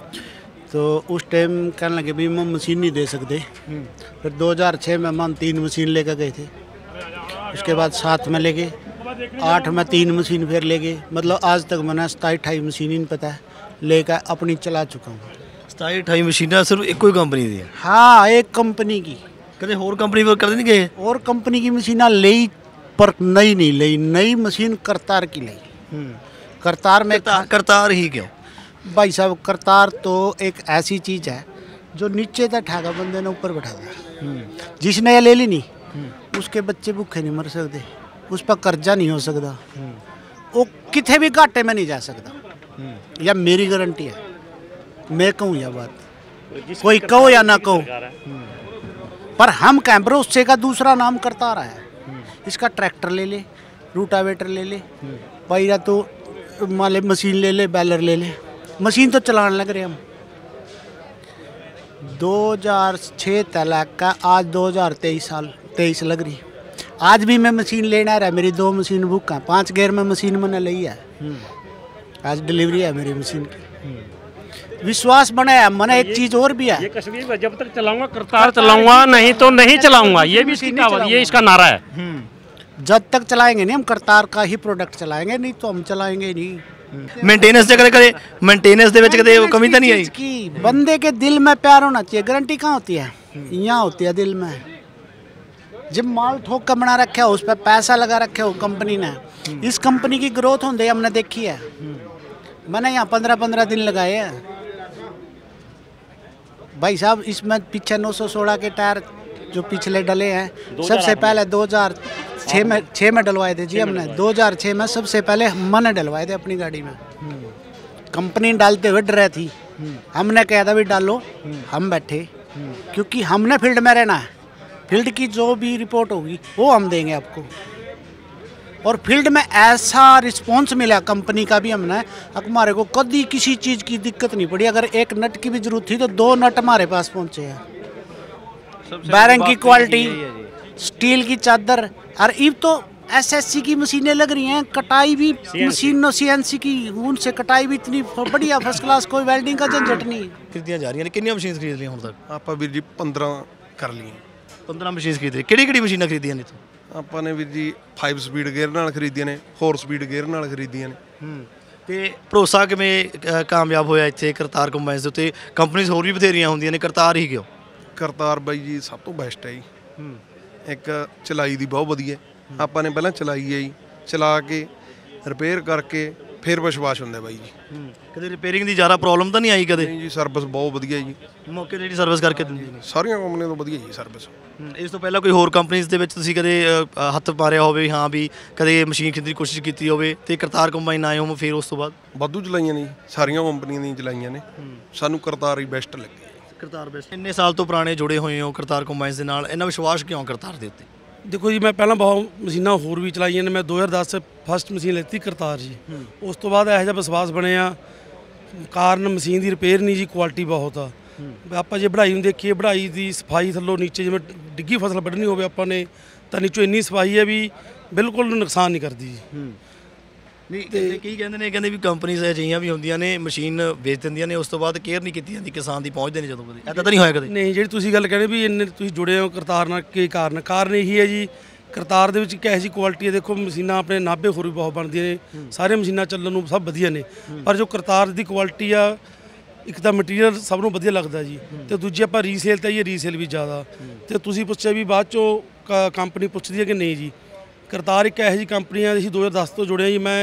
तो उस टाइम कहने लगे भी हम मशीन नहीं दे सकते। फिर दो हज़ार छः में हम तीन मशीन लेकर गए थे, उसके बाद सात में ले गए, आठ में तीन मशीन फिर ले गए। मतलब आज तक मैंने सताई अठाई मशीन ही नहीं पता है लेकर अपनी चला चुका हूँ। ਸਤਾਈ ਅਠਾਈ ਮਸ਼ੀਨਾਂ ਸਿਰਫ ਇੱਕੋ ਹੀ ਕੰਪਨੀ ਦੀਆਂ? हाँ, एक कंपनी की। ਕਦੇ ਹੋਰ ਕੰਪਨੀ ਵਰਕ ਕਰਦੇ ਨਹੀਂ ਗਏ? और कंपनी की मशीना ली पर नई नहीं ली, नई मशीन करतार की ली। करतार में करतार ही क्यों? भाई साहब करतार तो एक ऐसी चीज़ है जो नीचे तक ठागा बंदे ने ऊपर बैठा दिया। जिसने ये ले ली नहीं उसके बच्चे भूखे नहीं मर सकते, उस पर कर्जा नहीं हो सकता, वो कितने भी घाटे में नहीं जा सकता। या मेरी गारंटी है, मैं कहूँ यह बात, कोई कहो या ना कहो, पर हम कैम्ब्रो उससे का दूसरा नाम करता रहा है। इसका ट्रैक्टर ले ले, रूटावेटर ले ले, पैरा तो मान ले मशीन ले ले, बैलर ले ले, मशीन तो चलाने लग रहे हम। दो हज़ार छः तक का आज दो हज़ार तेईस साल तेईस लग रही, आज भी मैं मशीन लेना रहा। मेरी दो मशीन बुक है, पाँच गेयर में मशीन मैंने ली है, आज डिलीवरी है मेरी मशीन की। विश्वास बनाया मैंने। एक चीज और भी है, ये कश्मीर में जब तक चलाऊंगा करतार चलाऊंगा, नहीं तो नहीं चलाऊंगा, ये भी इसकी कहावत, ये इसका नारा है। जब तक चलाएंगे नहीं हम करतार का ही प्रोडक्ट चलाएंगे, नहीं तो हम चलाएंगे नहीं। मेंटेनेंस ਦੇ ਕਦੇ ਕਦੇ मेंटेनेंस ਦੇ ਵਿੱਚ ਕਦੇ ਕਮੀ ਤਾਂ ਨਹੀਂ आई? की बंदे के दिल में प्यार होना चाहिए। गारंटी कहाँ होती है? यहाँ होती है दिल में। जब माल ठोक कर बना रखे हो, उस पर पैसा लगा रखे हो कंपनी ने, इस कंपनी की ग्रोथ होते हमने देखी है। मैंने यहाँ पंद्रह पंद्रह दिन लगाए हैं भाई साहब। इसमें पीछे नौ सौ सोलह के टायर जो पिछले डले हैं, सबसे पहले दो हज़ार छः में छः में डलवाए थे जी हमने। दो हज़ार छः में सबसे पहले मैंने डलवाए थे अपनी गाड़ी में। कंपनी डालते हुए डर थी, हमने कहा था भी डालो, हम बैठे, क्योंकि हमने फील्ड में रहना है। फील्ड की जो भी रिपोर्ट होगी वो हम देंगे आपको। और फील्ड में ऐसा रिस्पॉन्स मिला कंपनी का भी हमने, हमारे को कभी किसी चीज़ की दिक्कत नहीं पड़ी। अगर एक नट की भी जरूरत थी तो दो नट हमारे पास पहुंचे हैं। बैरिंग की क्वालिटी, स्टील की चादर, और अब तो एसएससी की मशीनें लग रही हैं, कटाई भी मशीनों सीएनसी की, उनसे कटाई भी इतनी बढ़िया फर्स्ट क्लास, कोई वेल्डिंग का झंझट नहीं। ਖਰੀਦੀਆਂ ਜਾ ਰਹੀਆਂ ਨੇ। ਕਿੰਨੀਆਂ ਮਸ਼ੀਨਸ ਖਰੀਦ ਲਈਆਂ ਹੁਣ ਤੱਕ? ਆਪਾਂ ਵੀਰ ਜੀ ਪੰਦਰਾਂ ਕਰ ਲਈਆਂ। ਪੰਦਰਾਂ ਮਸ਼ੀਨਸ ਖਰੀਦ ਲਈ। ਕਿਹੜੀ ਕਿਹੜੀ ਮਸ਼ੀਨਾਂ ਖਰੀਦੀਆਂ ਨੇ ਇੱਥੋਂ? ਆਪਾਂ ਨੇ ਵੀਰ ਜੀ ਪੰਜ ਸਪੀਡ ਗੇਅਰ ਨਾਲ ਖਰੀਦੀਆਂ ਨੇ, ਚਾਰ ਸਪੀਡ ਗੇਅਰ ਨਾਲ ਖਰੀਦੀਆਂ ਨੇ। ਤੇ ਭਰੋਸਾ ਕਿਵੇਂ ਅ, ਕਾਮਯਾਬ ਹੋਇਆ ਇੱਥੇ ਕਰਤਾਰ ਕੰਬਾਈਨਸ ਦੇ ਉੱਤੇ? ਕੰਪਨੀਆਂ ਹੋਰ ਵੀ ਬਥੇਰੀਆਂ ਹੁੰਦੀਆਂ ਨੇ, ਕਰਤਾਰ ਹੀ ਕਿਉਂ? ਕਰਤਾਰ ਬਾਈ ਜੀ ਸਭ ਤੋਂ ਬੈਸਟ ਹੈ ਜੀ। ਇੱਕ ਚਲਾਈ ਦੀ ਬਹੁਤ ਵਧੀਆ, ਆਪਾਂ ਨੇ ਪਹਿਲਾਂ ਚਲਾਈ ਹੈ ਜੀ, ਚਲਾ ਕੇ ਰਿਪੇਅਰ ਕਰਕੇ ਫਿਰ ਵਿਸ਼ਵਾਸ ਹੁੰਦਾ ਬਾਈ ਜੀ। ਕਦੇ ਰਿਪੇਅਰਿੰਗ ਦੀ ਜ਼ਿਆਦਾ ਪ੍ਰੋਬਲਮ ਤਾਂ ਨਹੀਂ ਆਈ ਕਦੇ? ਨਹੀਂ ਜੀ, ਸਰਵਿਸ ਬਹੁਤ ਵਧੀਆ ਜੀ, ਮੌਕੇ ਤੇ ਜਿਹੜੀ ਸਰਵਿਸ ਕਰਕੇ ਦਿੰਦੇ ਨੇ ਸਾਰੀਆਂ ਕੰਪਨੀਆਂ ਤੋਂ ਵਧੀਆ ਜੀ ਸਰਵਿਸ। ਇਸ ਤੋਂ ਪਹਿਲਾਂ ਕੋਈ ਹੋਰ ਕੰਪਨੀਆਂ ਦੇ ਵਿੱਚ ਤੁਸੀਂ ਕਦੇ ਅ, ਹੱਥ ਮਾਰਿਆ ਹੋਵੇ, ਹਾਂ ਵੀ ਕਦੇ ਮਸ਼ੀਨ ਖਰੀਦਣ ਦੀ ਕੋਸ਼ਿਸ਼ ਕੀਤੀ ਹੋਵੇ ਤੇ ਕਰਤਾਰ ਕੰਬਾਈਨ ਆਏ ਹੋ ਫਿਰ ਉਸ ਤੋਂ ਬਾਅਦ? ਵਾਧੂ ਚਲਾਈਆਂ ਨੇ ਜੀ, ਸਾਰੀਆਂ ਕੰਪਨੀਆਂ ਦੀਆਂ ਚਲਾਈਆਂ ਨੇ, ਸਾਨੂੰ ਕਰਤਾਰ ਹੀ ਬੈਸਟ ਲੱਗੀ। ਕਰਤਾਰ ਬੈਸਟ। ਇੰਨੇ ਸਾਲ ਤੋਂ ਪੁਰਾਣੇ ਜੁੜੇ ਹੋਏ ਹੋ ਕਰਤਾਰ ਕੰਬਾਈਨਸ ਦੇ ਨਾਲ, ਇੰਨਾ ਵਿਸ਼ਵਾਸ ਕਿਉਂ ਕਰਤਾਰ ਦੇ ਉੱਤੇ? ਦੇਖੋ ਜੀ, ਮੈਂ ਪਹਿਲਾਂ ਬਹੁਤ ਮਸ਼ੀਨਾਂ ਹੋਰ ਵੀ ਚਲਾਈਆਂ ਨੇ। ਮੈਂ ਦੋ ਹਜ਼ਾਰ ਦਸ 'ਚ ਫਸਟ ਮਸ਼ੀਨ ਲੈਤੀ ਕਰਤਾਰ ਜੀ। ਉਸ ਤੋਂ ਬਾਅਦ ਇਹੋ ਜਿਹਾ ਵਿਸ਼ਵਾਸ ਬਣਿਆ ਕਾਰਨ ਮਸ਼ੀਨ ਦੀ ਰਿਪੇਅਰ ਨਹੀਂ ਜੀ, ਕੁਆਲਿਟੀ ਬਹੁਤ ਆ। ਆਪਾਂ ਜੇ ਵਢਾਈ ਨੂੰ ਦੇਖੀਏ, ਵਢਾਈ ਦੀ ਸਫਾਈ ਥੱਲੋਂ ਨੀਚੇ ਜਿਵੇਂ ਡਿੱਗੀ ਫਸਲ ਵੱਢਣੀ ਹੋਵੇ ਆਪਾਂ ਨੇ ਤਾਂ ਨੀਚੋਂ ਇੰਨੀ ਸਫਾਈ ਹੈ ਵੀ ਬਿਲਕੁਲ ਨੁਕਸਾਨ ਨਹੀਂ ਕਰਦੀ ਜੀ। ਨਹੀਂ ਤੇ ਕੀ ਕਹਿੰਦੇ ਨੇ, ਕਹਿੰਦੇ ਵੀ ਕੰਪਨੀਆਂ ਅਜਿਹੀਆਂ ਵੀ ਹੁੰਦੀਆਂ ਨੇ ਮਸ਼ੀਨ ਵੇਚ ਦਿੰਦੀਆਂ ਨੇ, ਉਸ ਤੋਂ ਬਾਅਦ ਕੇਅਰ ਨਹੀਂ ਕੀਤੀ ਜਾਂਦੀ ਕਿਸਾਨ ਦੀ, ਪਹੁੰਚਦੇ ਨੇ ਜਦੋਂ ਕਦੇ, ਐਦਾਂ ਤਾਂ ਨਹੀਂ ਹੋਇਆ ਕਦੇ? ਨਹੀਂ, ਜਿਹੜੀ ਤੁਸੀਂ ਗੱਲ ਕਹਿੰਦੇ ਵੀ ਇੰਨੇ ਤੁਸੀਂ ਜੁੜੇ ਹੋ ਕਰਤਾਰ ਨਾਲ, ਕੀ ਕਾਰਨ? ਕਾਰਨ ਇਹੀ ਹੈ ਜੀ, ਕਰਤਾਰ ਦੇ ਵਿੱਚ ਇੱਕ ਇਹੋ ਜਿਹੀ ਕੁਆਲਿਟੀ ਹੈ, ਦੇਖੋ ਮਸ਼ੀਨਾਂ ਆਪਣੇ ਨਾਭੇ ਹੋਰ ਵੀ ਬਹੁਤ ਬਣਦੀਆਂ ਨੇ, ਸਾਰੇ ਮਸ਼ੀਨਾਂ ਚੱਲਣ ਨੂੰ ਸਭ ਵਧੀਆ ਨੇ, ਪਰ ਜੋ ਕਰਤਾਰ ਦੀ ਕੁਆਲਿਟੀ ਆ, ਇੱਕ ਤਾਂ ਮਟੀਰੀਅਲ ਸਭ ਨੂੰ ਵਧੀਆ ਲੱਗਦਾ ਜੀ, ਤੇ ਦੂਜੀ ਆਪਾਂ ਰੀਸੇਲ ਤੇ ਇਹ ਰੀਸੇਲ ਵੀ ਜ਼ਿਆਦਾ। ਤੇ ਤੁਸੀਂ ਪੁੱਛਿਆ ਵੀ ਬਾਅਦ ਚੋਂ ਕੰਪਨੀ ਪੁੱਛਦੀ ਹੈ ਕਿ ਨਹੀਂ ਜੀ, ਕਰਤਾਰ ਇੱਕ ਇਹੋ ਜਿਹੀ ਕੰਪਨੀ ਆ, ਅਸੀਂ ਦੋ ਹਜ਼ਾਰ ਦਸ ਤੋਂ ਜੁੜੇ ਹਾਂ ਜੀ। ਮੈਂ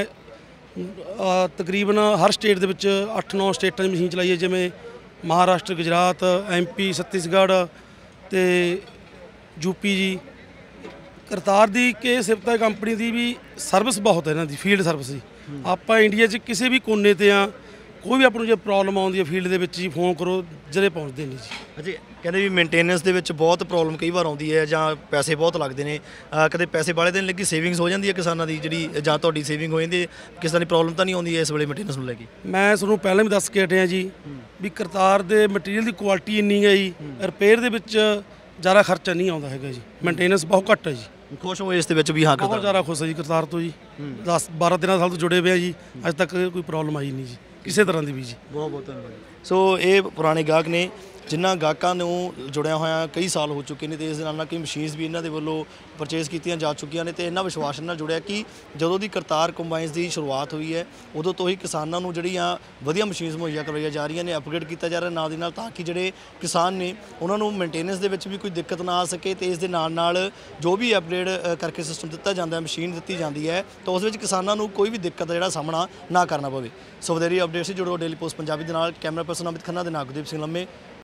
ਤਕਰੀਬਨ ਹਰ ਸਟੇਟ ਦੇ ਵਿੱਚ ਅੱਠ ਨੌ ਸਟੇਟਾਂ 'ਚ ਮਸ਼ੀਨ ਚਲਾਈ ਹੈ, ਜਿਵੇਂ ਮਹਾਰਾਸ਼ਟਰ, ਗੁਜਰਾਤ, ਐਮ ਪੀ, ਛੱਤੀਸਗੜ੍ਹ ਤੇ ਯੂਪੀ ਜੀ। ਕਰਤਾਰ ਦੀ ਕਿ ਸਿਫਤ ਹੈ ਕੰਪਨੀ ਦੀ ਵੀ, ਸਰਵਿਸ ਬਹੁਤ ਹੈ ਇਹਨਾਂ ਦੀ, ਫੀਲਡ ਸਰਵਿਸ ਜੀ। ਆਪਾਂ ਇੰਡੀਆ 'ਚ ਕਿਸੇ ਵੀ ਕੋਨੇ 'ਤੇ ਆ, ਕੋਈ ਵੀ ਆਪਾਂ ਨੂੰ ਜੇ ਪ੍ਰੋਬਲਮ ਆਉਂਦੀ ਹੈ ਫੀਲਡ ਦੇ ਵਿੱਚ ਜੀ, ਫੋਨ ਕਰੋ ਜਦੇ ਪਹੁੰਚਦੇ ਨੇ ਜੀ। ਅੱਛਾ, ਕਹਿੰਦੇ ਵੀ ਮੇਨਟੇਨੈਂਸ ਦੇ ਵਿੱਚ ਬਹੁਤ ਪ੍ਰੋਬਲਮ ਕਈ ਵਾਰ ਆਉਂਦੀ ਹੈ, ਜਾਂ ਪੈਸੇ ਬਹੁਤ ਲੱਗਦੇ ਨੇ, ਕਦੇ ਪੈਸੇ ਵਾਲੇ ਦਿਨ ਲੱਗੀ ਸੇਵਿੰਗਸ ਹੋ ਜਾਂਦੀ ਹੈ ਕਿਸਾਨਾਂ ਦੀ, ਜਿਹੜੀ ਜਾਂ ਤੁਹਾਡੀ ਸੇਵਿੰਗ ਹੋ ਜਾਂਦੀ ਹੈ, ਕਿਸੇ ਤਰ੍ਹਾਂ ਦੀ ਪ੍ਰੋਬਲਮ ਤਾਂ ਨਹੀਂ ਆਉਂਦੀ ਹੈ ਇਸ ਵੇਲੇ ਮੇਨਟੇਨੈਂਸ ਨੂੰ ਲੈ ਕੇ? ਮੈਂ ਤੁਹਾਨੂੰ ਪਹਿਲਾਂ ਵੀ ਦੱਸ ਕੇ ਹਟਿਆ ਜੀ ਵੀ ਕਰਤਾਰ ਦੇ ਮਟੀਰੀਅਲ ਦੀ ਕੁਆਲਿਟੀ ਇੰਨੀ ਹੈ ਜੀ, ਰਿਪੇਅਰ ਦੇ ਵਿੱਚ ਜ਼ਿਆਦਾ ਖਰਚਾ ਨਹੀਂ ਆਉਂਦਾ ਹੈਗਾ ਜੀ, ਮੇਨਟੇਨੈਂਸ ਬਹੁਤ ਘੱਟ ਹੈ ਜੀ। ਖੁਸ਼ ਹੋ ਇਸ ਦੇ ਵਿੱਚ ਵੀ? ਹਾਂ, ਬਹੁਤ ਜ਼ਿਆਦਾ ਖੁਸ਼ ਹੈ ਜੀ ਕਰਤਾਰ ਤੋਂ ਜੀ। ਦਸ ਬਾਰਾਂ ਤੇਰ੍ਹਾਂ ਸਾਲ ਤੋਂ ਜੁੜੇ ਹੋਏ ਆ ਜੀ, ਅੱਜ ਤੱਕ ਕੋਈ ਪ੍ਰੋਬਲਮ ਆਈ ਨਹੀਂ ਜੀ ਕਿਸੇ ਤਰ੍ਹਾਂ ਦੀ ਵੀ ਜੀ। ਬਹੁਤ ਬਹੁਤ ਧੰਨਵਾਦ। ਸੋ ਇਹ ਪੁਰਾਣੇ ਗਾਹਕ ਨੇ ਜਿਨ੍ਹਾਂ ਗਾਹਕਾਂ ਨੂੰ ਜੁੜਿਆ ਹੋਇਆ ਕਈ ਸਾਲ ਹੋ ਚੁੱਕੇ ਨੇ, ਤੇ ਇਸ ਦੇ ਨਾਲ ਨਾਲ ਕਈ ਮਸ਼ੀਨਸ ਵੀ ਇਹਨਾਂ ਦੇ ਵੱਲੋਂ ਪਰਚੇਜ਼ ਕੀਤੀਆਂ ਜਾ ਚੁੱਕੀਆਂ ਨੇ, ਤੇ ਇਹਨਾਂ ਵਿਸ਼ਵਾਸ ਨਾਲ ਜੁੜਿਆ ਕਿ ਜਦੋਂ ਦੀ ਕਰਤਾਰ ਕੰਬਾਈਨਸ ਦੀ ਸ਼ੁਰੂਆਤ ਹੋਈ ਹੈ ਉਦੋਂ ਤੋਂ ਹੀ ਕਿਸਾਨਾਂ ਨੂੰ ਜਿਹੜੀਆਂ ਵਧੀਆ ਮਸ਼ੀਨਸ ਮੁਹੱਈਆ ਕਰਵਾਈਆਂ ਜਾ ਰਹੀਆਂ ਨੇ, ਅਪਗ੍ਰੇਡ ਕੀਤਾ ਜਾ ਰਿਹਾ ਨਾਲ ਦੀ ਨਾਲ, ਤਾਂ ਕਿ ਜਿਹੜੇ ਕਿਸਾਨ ਨੇ ਉਹਨਾਂ ਨੂੰ ਮੇਨਟੇਨੈਂਸ ਦੇ ਵਿੱਚ ਵੀ ਕੋਈ ਦਿੱਕਤ ਨਾ ਆ ਸਕੇ, ਤੇ ਇਸ ਦੇ ਨਾਲ ਨਾਲ ਜੋ ਵੀ ਅਪਗ੍ਰੇਡ ਕਰਕੇ ਸਿਸਟਮ ਦਿੱਤਾ ਜਾਂਦਾ ਹੈ, ਮਸ਼ੀਨ ਦਿੱਤੀ ਜਾਂਦੀ ਹੈ, ਤਾਂ ਉਸ ਵਿੱਚ ਕਿਸਾਨਾਂ ਨੂੰ ਕੋਈ ਵੀ ਦਿੱਕਤ ਦਾ ਜਿਹੜਾ ਸਾਹਮਣਾ ਨਾ ਕਰਨਾ ਪਵੇ। ਸੋ ਵਧੇਰੀ ਅਪਡੇਟਸ ਜੁੜੋ ਡੇਲੀ ਪੋਸਟ ਪੰਜਾਬੀ ਦੇ ਨਾਲ। ਕੈਮਰਾ ਪਰਸਨ ਅਮਿਤ ਖੰਨਾ ਦੇ ਨਾਲ ਗੁਰਦੀਪ ਸਿੰਘ ਲੰਮੇ।